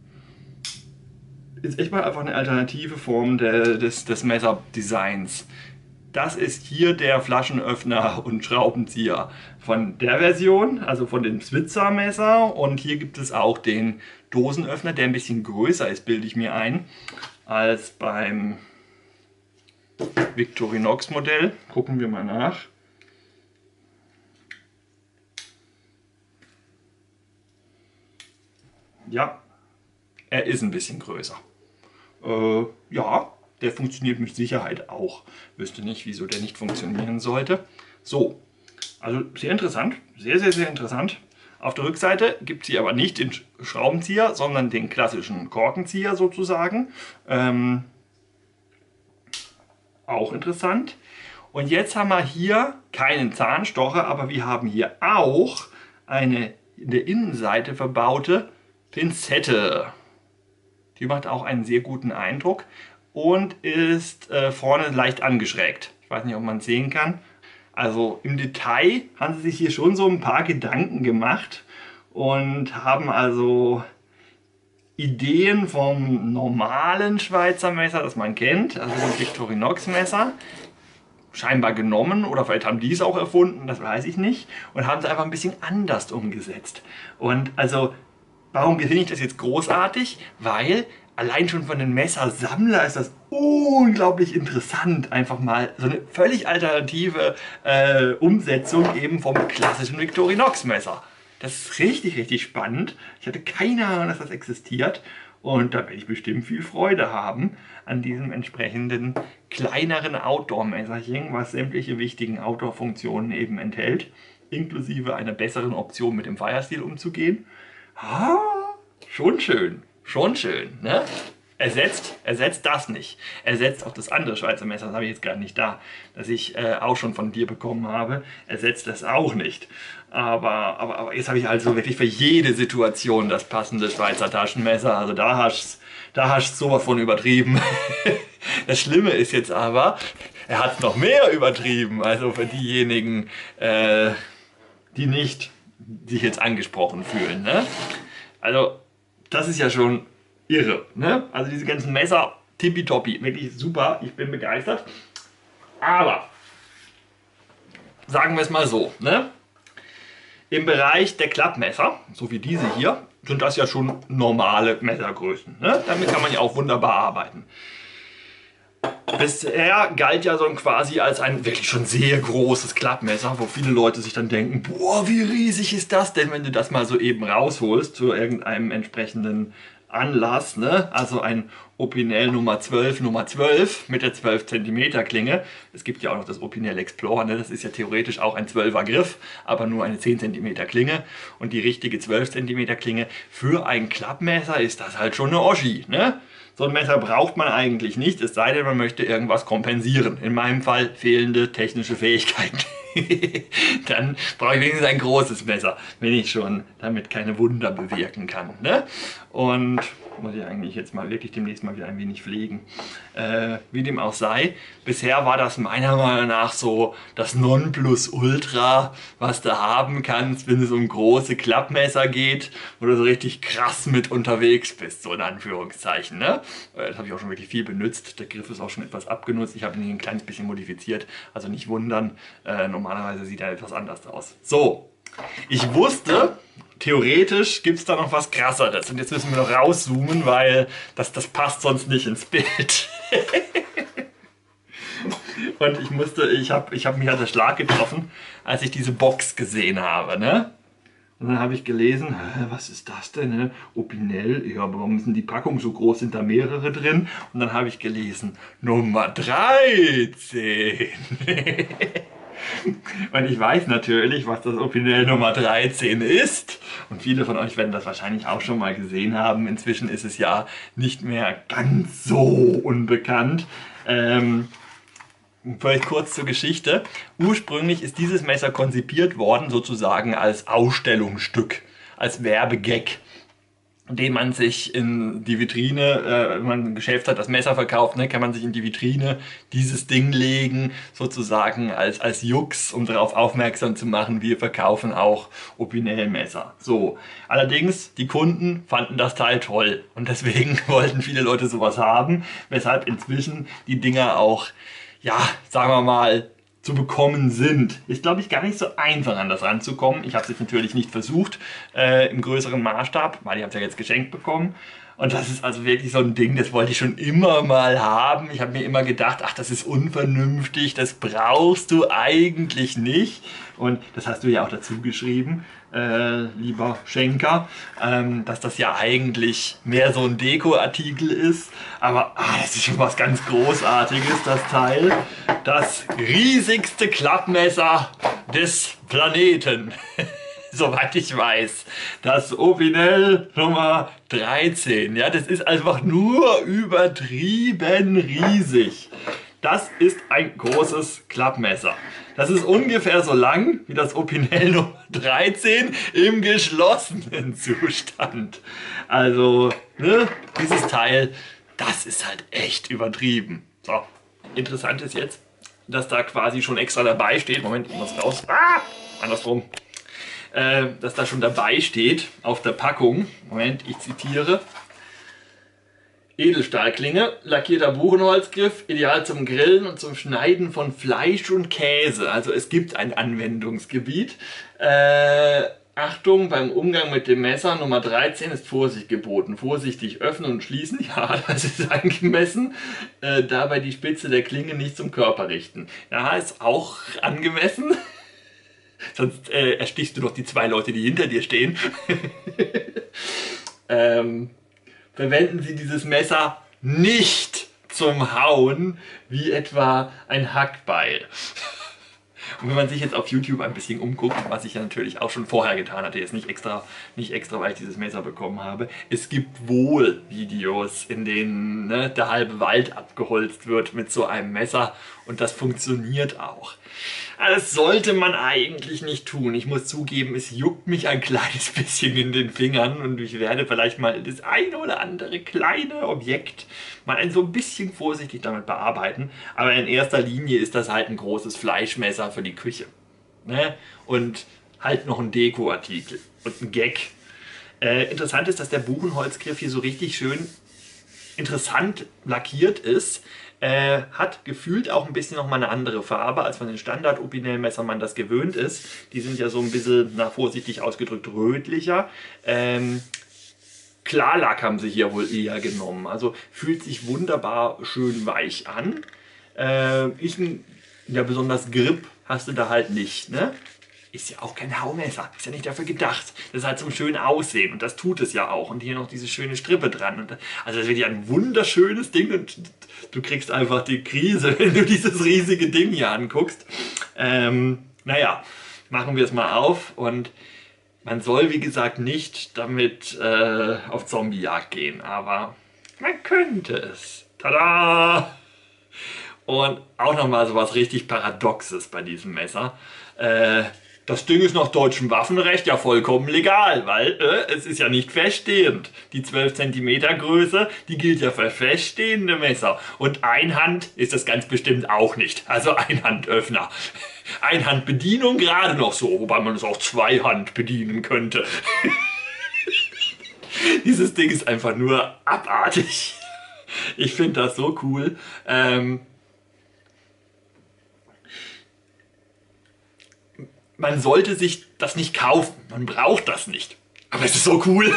A: Ist echt mal einfach eine alternative Form des Messerdesigns. Das ist hier der Flaschenöffner und Schraubenzieher von der Version, also von dem Switzer Messer. Und hier gibt es auch den Dosenöffner, der ein bisschen größer ist, bilde ich mir ein, als beim Victorinox Modell. Gucken wir mal nach. Ja, er ist ein bisschen größer. Ja. Der funktioniert mit Sicherheit auch. Wüsste nicht, wieso der nicht funktionieren sollte. So, also sehr interessant. Sehr, sehr, sehr interessant. Auf der Rückseite gibt es hier aber nicht den Schraubenzieher, sondern den klassischen Korkenzieher sozusagen. Auch interessant. Und jetzt haben wir hier keinen Zahnstocher, aber wir haben hier auch eine in der Innenseite verbaute Pinzette. Die macht auch einen sehr guten Eindruck und ist vorne leicht angeschrägt. Ich weiß nicht, ob man es sehen kann. Also im Detail haben sie sich hier schon so ein paar Gedanken gemacht und haben also Ideen vom normalen Schweizer Messer, das man kennt, also dem Victorinox Messer, scheinbar genommen oder vielleicht haben die es auch erfunden, das weiß ich nicht, und haben es einfach ein bisschen anders umgesetzt. Und also, warum finde ich das jetzt großartig? Weil allein schon von den Messersammler ist das unglaublich interessant, einfach mal so eine völlig alternative Umsetzung eben vom klassischen Victorinox Messer. Das ist richtig, richtig spannend. Ich hatte keine Ahnung, dass das existiert. Und da werde ich bestimmt viel Freude haben an diesem entsprechenden kleineren Outdoor-Messerchen, was sämtliche wichtigen Outdoor-Funktionen eben enthält, inklusive einer besseren Option mit dem Firesteel umzugehen. Ah, schon schön. Schon schön, ne? Ersetzt das nicht. Ersetzt auch das andere Schweizer Messer, das habe ich jetzt gerade nicht da, das ich auch schon von dir bekommen habe. Ersetzt das auch nicht. Aber jetzt habe ich also wirklich für jede Situation das passende Schweizer Taschenmesser. Also da hast du sowas von übertrieben. Das Schlimme ist jetzt aber, er hat es noch mehr übertrieben. Also für diejenigen, die nicht sich jetzt angesprochen fühlen, ne? Also das ist ja schon irre, ne? Also diese ganzen Messer, tippitoppi, wirklich super, ich bin begeistert. Aber, sagen wir es mal so, ne? Im Bereich der Klappmesser, so wie diese hier, sind das ja schon normale Messergrößen, ne? Damit kann man ja auch wunderbar arbeiten. Bisher galt ja so quasi als ein wirklich schon sehr großes Klappmesser, wo viele Leute sich dann denken, boah, wie riesig ist das denn, wenn du das mal so eben rausholst zu irgendeinem entsprechenden Anlass, ne? Also ein Opinel Nummer 12 mit der 12 cm Klinge. Es gibt ja auch noch das Opinel Explorer, ne? Das ist ja theoretisch auch ein 12er Griff, aber nur eine 10 cm Klinge. Und die richtige 12 cm Klinge für ein Klappmesser ist das halt schon eine Oschi, ne? So ein Messer braucht man eigentlich nicht, es sei denn, man möchte irgendwas kompensieren. In meinem Fall fehlende technische Fähigkeiten. Dann brauche ich wenigstens ein großes Messer, wenn ich schon damit keine Wunder bewirken kann. Ne? Und Muss ich eigentlich jetzt mal wirklich demnächst mal wieder ein wenig pflegen. Wie dem auch sei, bisher war das meiner Meinung nach so das Nonplusultra, was du haben kannst, wenn es um große Klappmesser geht, wo du so richtig krass mit unterwegs bist, so in Anführungszeichen. Ne? Das habe ich auch schon wirklich viel benutzt. Der Griff ist auch schon etwas abgenutzt. Ich habe ihn ein kleines bisschen modifiziert, also nicht wundern. Normalerweise sieht er etwas anders aus. So, ich wusste, theoretisch gibt es da noch was Krasseres. Und jetzt müssen wir noch rauszoomen, weil das passt sonst nicht ins Bild. Und ich hab mich an der Schlag getroffen, als ich diese Box gesehen habe. Ne? Und dann habe ich gelesen, was ist das denn? Ne? Opinel, ja, aber warum sind die Packungen so groß? Sind da mehrere drin? Und dann habe ich gelesen, Nummer 13. Und ich weiß natürlich, was das Opinel Nummer 13 ist. Und viele von euch werden das wahrscheinlich auch schon mal gesehen haben. Inzwischen ist es ja nicht mehr ganz so unbekannt. Vielleicht kurz zur Geschichte. Ursprünglich ist dieses Messer konzipiert worden sozusagen als Ausstellungsstück, als Werbegag, den man sich in die Vitrine, wenn man ein Geschäft hat, das Messer verkauft, ne, kann man sich in die Vitrine dieses Ding legen, sozusagen als Jux, um darauf aufmerksam zu machen, wir verkaufen auch Opinel-Messer. So, allerdings, die Kunden fanden das Teil toll und deswegen wollten viele Leute sowas haben, weshalb inzwischen die Dinger auch, ja, sagen wir mal, zu bekommen sind. Ist, glaube ich, gar nicht so einfach, an das ranzukommen. Ich habe es jetzt natürlich nicht versucht im größeren Maßstab, weil ich habe es ja jetzt geschenkt bekommen. Und das ist also wirklich so ein Ding, das wollte ich schon immer mal haben. Ich habe mir immer gedacht, ach, das ist unvernünftig, das brauchst du eigentlich nicht. Und das hast du ja auch dazu geschrieben, lieber Schenker, dass das ja eigentlich mehr so ein Dekoartikel ist. Aber das ist schon was ganz Großartiges, das Teil. Das riesigste Klappmesser des Planeten. Soweit ich weiß. Das Opinel Nummer 13. Ja, das ist einfach nur übertrieben riesig. Das ist ein großes Klappmesser. Das ist ungefähr so lang wie das Opinel Nummer 13 im geschlossenen Zustand. Also, ne, dieses Teil, das ist halt echt übertrieben. So, interessant ist jetzt, dass da quasi schon extra dabei steht. Moment, ich muss raus. Andersrum. Dass da schon dabei steht auf der Packung. Moment, ich zitiere. Edelstahlklinge, lackierter Buchenholzgriff, ideal zum Grillen und zum Schneiden von Fleisch und Käse. Also es gibt ein Anwendungsgebiet. Achtung, beim Umgang mit dem Messer Nummer 13 ist Vorsicht geboten. Vorsichtig öffnen und schließen, ja, das ist angemessen. Dabei die Spitze der Klinge nicht zum Körper richten. Ja, ist auch angemessen. Sonst erstichst du doch die zwei Leute, die hinter dir stehen. Verwenden Sie dieses Messer nicht zum Hauen, wie etwa ein Hackbeil. Und wenn man sich jetzt auf YouTube ein bisschen umguckt, was ich ja natürlich auch schon vorher getan hatte, jetzt nicht extra, weil ich dieses Messer bekommen habe, es gibt wohl Videos, in denen der halbe Wald abgeholzt wird mit so einem Messer und das funktioniert auch. Aber das sollte man eigentlich nicht tun. Ich muss zugeben, es juckt mich ein kleines bisschen in den Fingern und ich werde vielleicht mal das eine oder andere kleine Objekt mal so ein bisschen vorsichtig damit bearbeiten. Aber in erster Linie ist das halt ein großes Fleischmesser für die Küche. Ne? Und halt noch ein Dekoartikel und ein Gag. Interessant ist, dass der Buchenholzgriff hier so richtig schön interessant lackiert ist. Hat gefühlt auch ein bisschen nochmal eine andere Farbe, als von den Standard-Opinel-Messern man das gewöhnt ist. Die sind ja so ein bisschen, vorsichtig ausgedrückt, rötlicher. Klarlack haben sie hier wohl eher genommen. Also fühlt sich wunderbar schön weich an. Besonders Grip hast du da halt nicht, ne? Ist ja auch kein Haumesser, ist ja nicht dafür gedacht. Das ist halt zum schönen Aussehen und das tut es ja auch. Und hier noch diese schöne Strippe dran. Und also das wird ja ein wunderschönes Ding und du kriegst einfach die Krise, wenn du dieses riesige Ding hier anguckst. Naja, machen wir es mal auf und man soll wie gesagt nicht damit auf Zombiejagd gehen, aber man könnte es. Tada! Und auch nochmal so was richtig Paradoxes bei diesem Messer. Das Ding ist nach deutschem Waffenrecht ja vollkommen legal, weil es ist ja nicht feststehend. Die 12 cm Größe, die gilt ja für feststehende Messer. Und Einhand ist das ganz bestimmt auch nicht. Also Einhandöffner. Einhandbedienung gerade noch so, wobei man es auch Zweihand bedienen könnte. Dieses Ding ist einfach nur abartig. Ich finde das so cool. Man sollte sich das nicht kaufen. Man braucht das nicht. Aber es ist so cool.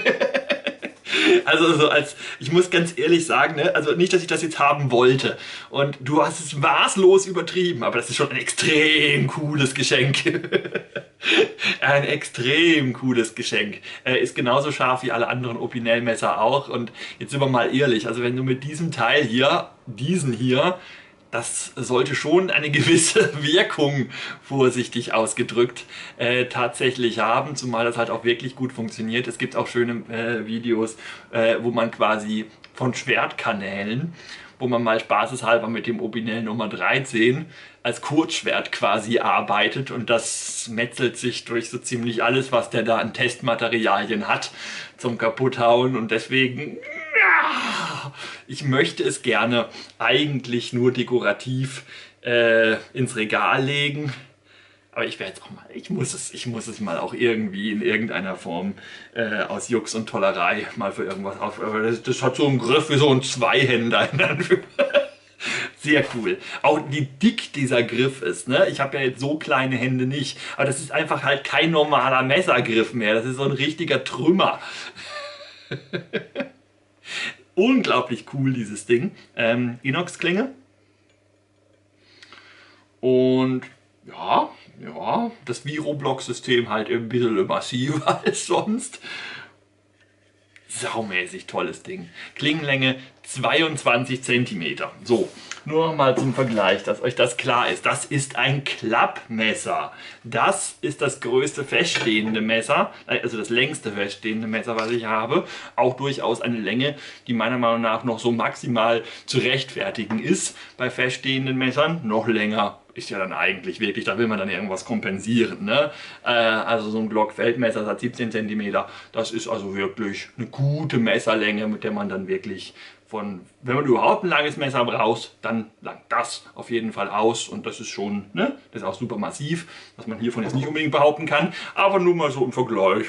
A: Also ich muss ganz ehrlich sagen, ne, also nicht, dass ich das jetzt haben wollte. Und du hast es maßlos übertrieben, aber das ist schon ein extrem cooles Geschenk. Ein extrem cooles Geschenk. Ist genauso scharf wie alle anderen Opinel-Messer auch. Und jetzt sind wir mal ehrlich, also wenn du mit diesem Teil hier, das sollte schon eine gewisse Wirkung, vorsichtig ausgedrückt, tatsächlich haben, zumal das halt auch wirklich gut funktioniert. Es gibt auch schöne Videos, wo man quasi von Schwertkanälen, wo man mal spaßeshalber mit dem Opinel Nummer 13 als Kurzschwert quasi arbeitet und das metzelt sich durch so ziemlich alles, was der da an Testmaterialien hat, zum Kaputthauen und deswegen... Ich möchte es gerne eigentlich nur dekorativ ins Regal legen, aber ich werde jetzt auch mal, ich muss es mal auch irgendwie in irgendeiner Form aus Jux und Tollerei mal für irgendwas auf. Das hat so einen Griff wie so ein Zweihänder in Anführungszeichen. Sehr cool. Auch wie dick dieser Griff ist. Ne? Ich habe ja jetzt so kleine Hände nicht, aber das ist einfach halt kein normaler Messergriff mehr. Das ist so ein richtiger Trümmer. Unglaublich cool, dieses Ding. Inox-Klinge. Und ja, das Viroblock-System halt ein bisschen massiver als sonst. Saumäßig tolles Ding. Klingenlänge 22 cm. So, nur noch mal zum Vergleich, dass euch das klar ist. Das ist ein Klappmesser. Das ist das größte feststehende Messer, also das längste feststehende Messer, was ich habe. Auch durchaus eine Länge, die meiner Meinung nach noch so maximal zu rechtfertigen ist. Bei feststehenden Messern noch länger. Ist ja dann eigentlich wirklich, da will man dann irgendwas kompensieren. Ne? Also so ein Glock-Feldmesser hat 17 cm. Das ist also wirklich eine gute Messerlänge, mit der man dann wirklich wenn man überhaupt ein langes Messer braucht, dann langt das auf jeden Fall aus. Und das ist schon, ne? Das ist auch super massiv, was man hiervon jetzt nicht unbedingt behaupten kann. Aber nur mal so im Vergleich.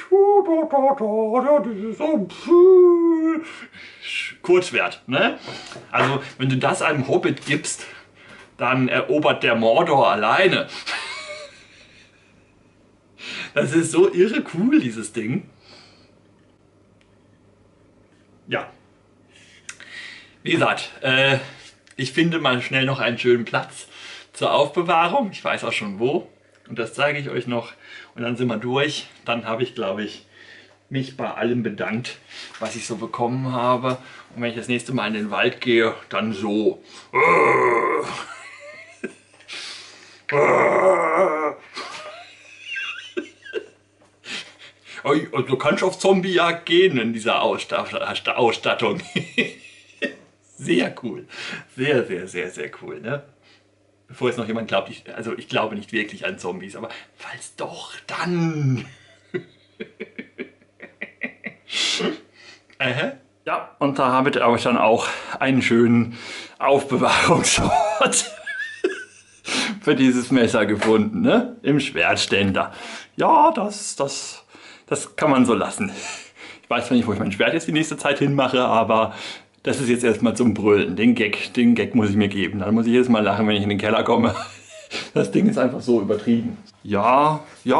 A: Kurzschwert, ne? Also wenn du das einem Hobbit gibst, dann erobert der Mordor alleine. Das ist so irre cool, dieses Ding. Ja. Wie gesagt, ich finde mal schnell noch einen schönen Platz zur Aufbewahrung. Ich weiß auch schon wo. Und das zeige ich euch noch. Und dann sind wir durch. Dann habe ich, glaube ich, mich bei allem bedankt, was ich so bekommen habe. Und wenn ich das nächste Mal in den Wald gehe, dann so. Du kannst auf Zombiejagd gehen in dieser Ausstattung. Sehr cool. Sehr, sehr, sehr, sehr cool. Ne? Bevor jetzt noch jemand glaubt, ich glaube nicht wirklich an Zombies, aber falls doch, dann. Ja, und da habe ich dann auch einen schönen Aufbewahrungsort für dieses Messer gefunden, ne? Im Schwertständer. Ja, das kann man so lassen. Ich weiß zwar nicht, wo ich mein Schwert jetzt die nächste Zeit hinmache, aber das ist jetzt erstmal zum Brüllen. Den Gag muss ich mir geben. Dann muss ich jedes Mal lachen, wenn ich in den Keller komme. Das Ding ist einfach so übertrieben. Ja,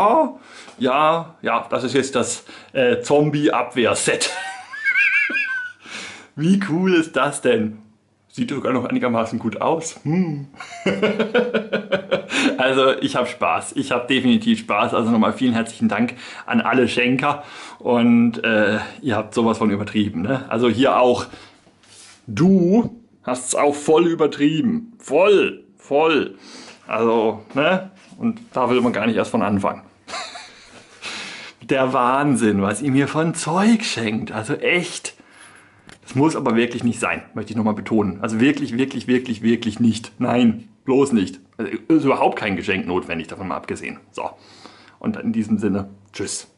A: das ist jetzt das Zombie-Abwehr-Set. Wie cool ist das denn? Sieht sogar noch einigermaßen gut aus. Also ich habe Spaß. Ich habe definitiv Spaß. Also nochmal vielen herzlichen Dank an alle Schenker. Und ihr habt sowas von übertrieben. Ne? Also hier auch. Du hast es auch voll übertrieben. Voll. Also, ne? Und da will man gar nicht erst von anfangen. Der Wahnsinn, was ihr mir von Zeug schenkt. Also echt. Das muss aber wirklich nicht sein, möchte ich nochmal betonen. Also wirklich nicht. Nein. Bloß nicht. Also, ist überhaupt kein Geschenk notwendig, davon mal abgesehen. So. Und in diesem Sinne, tschüss.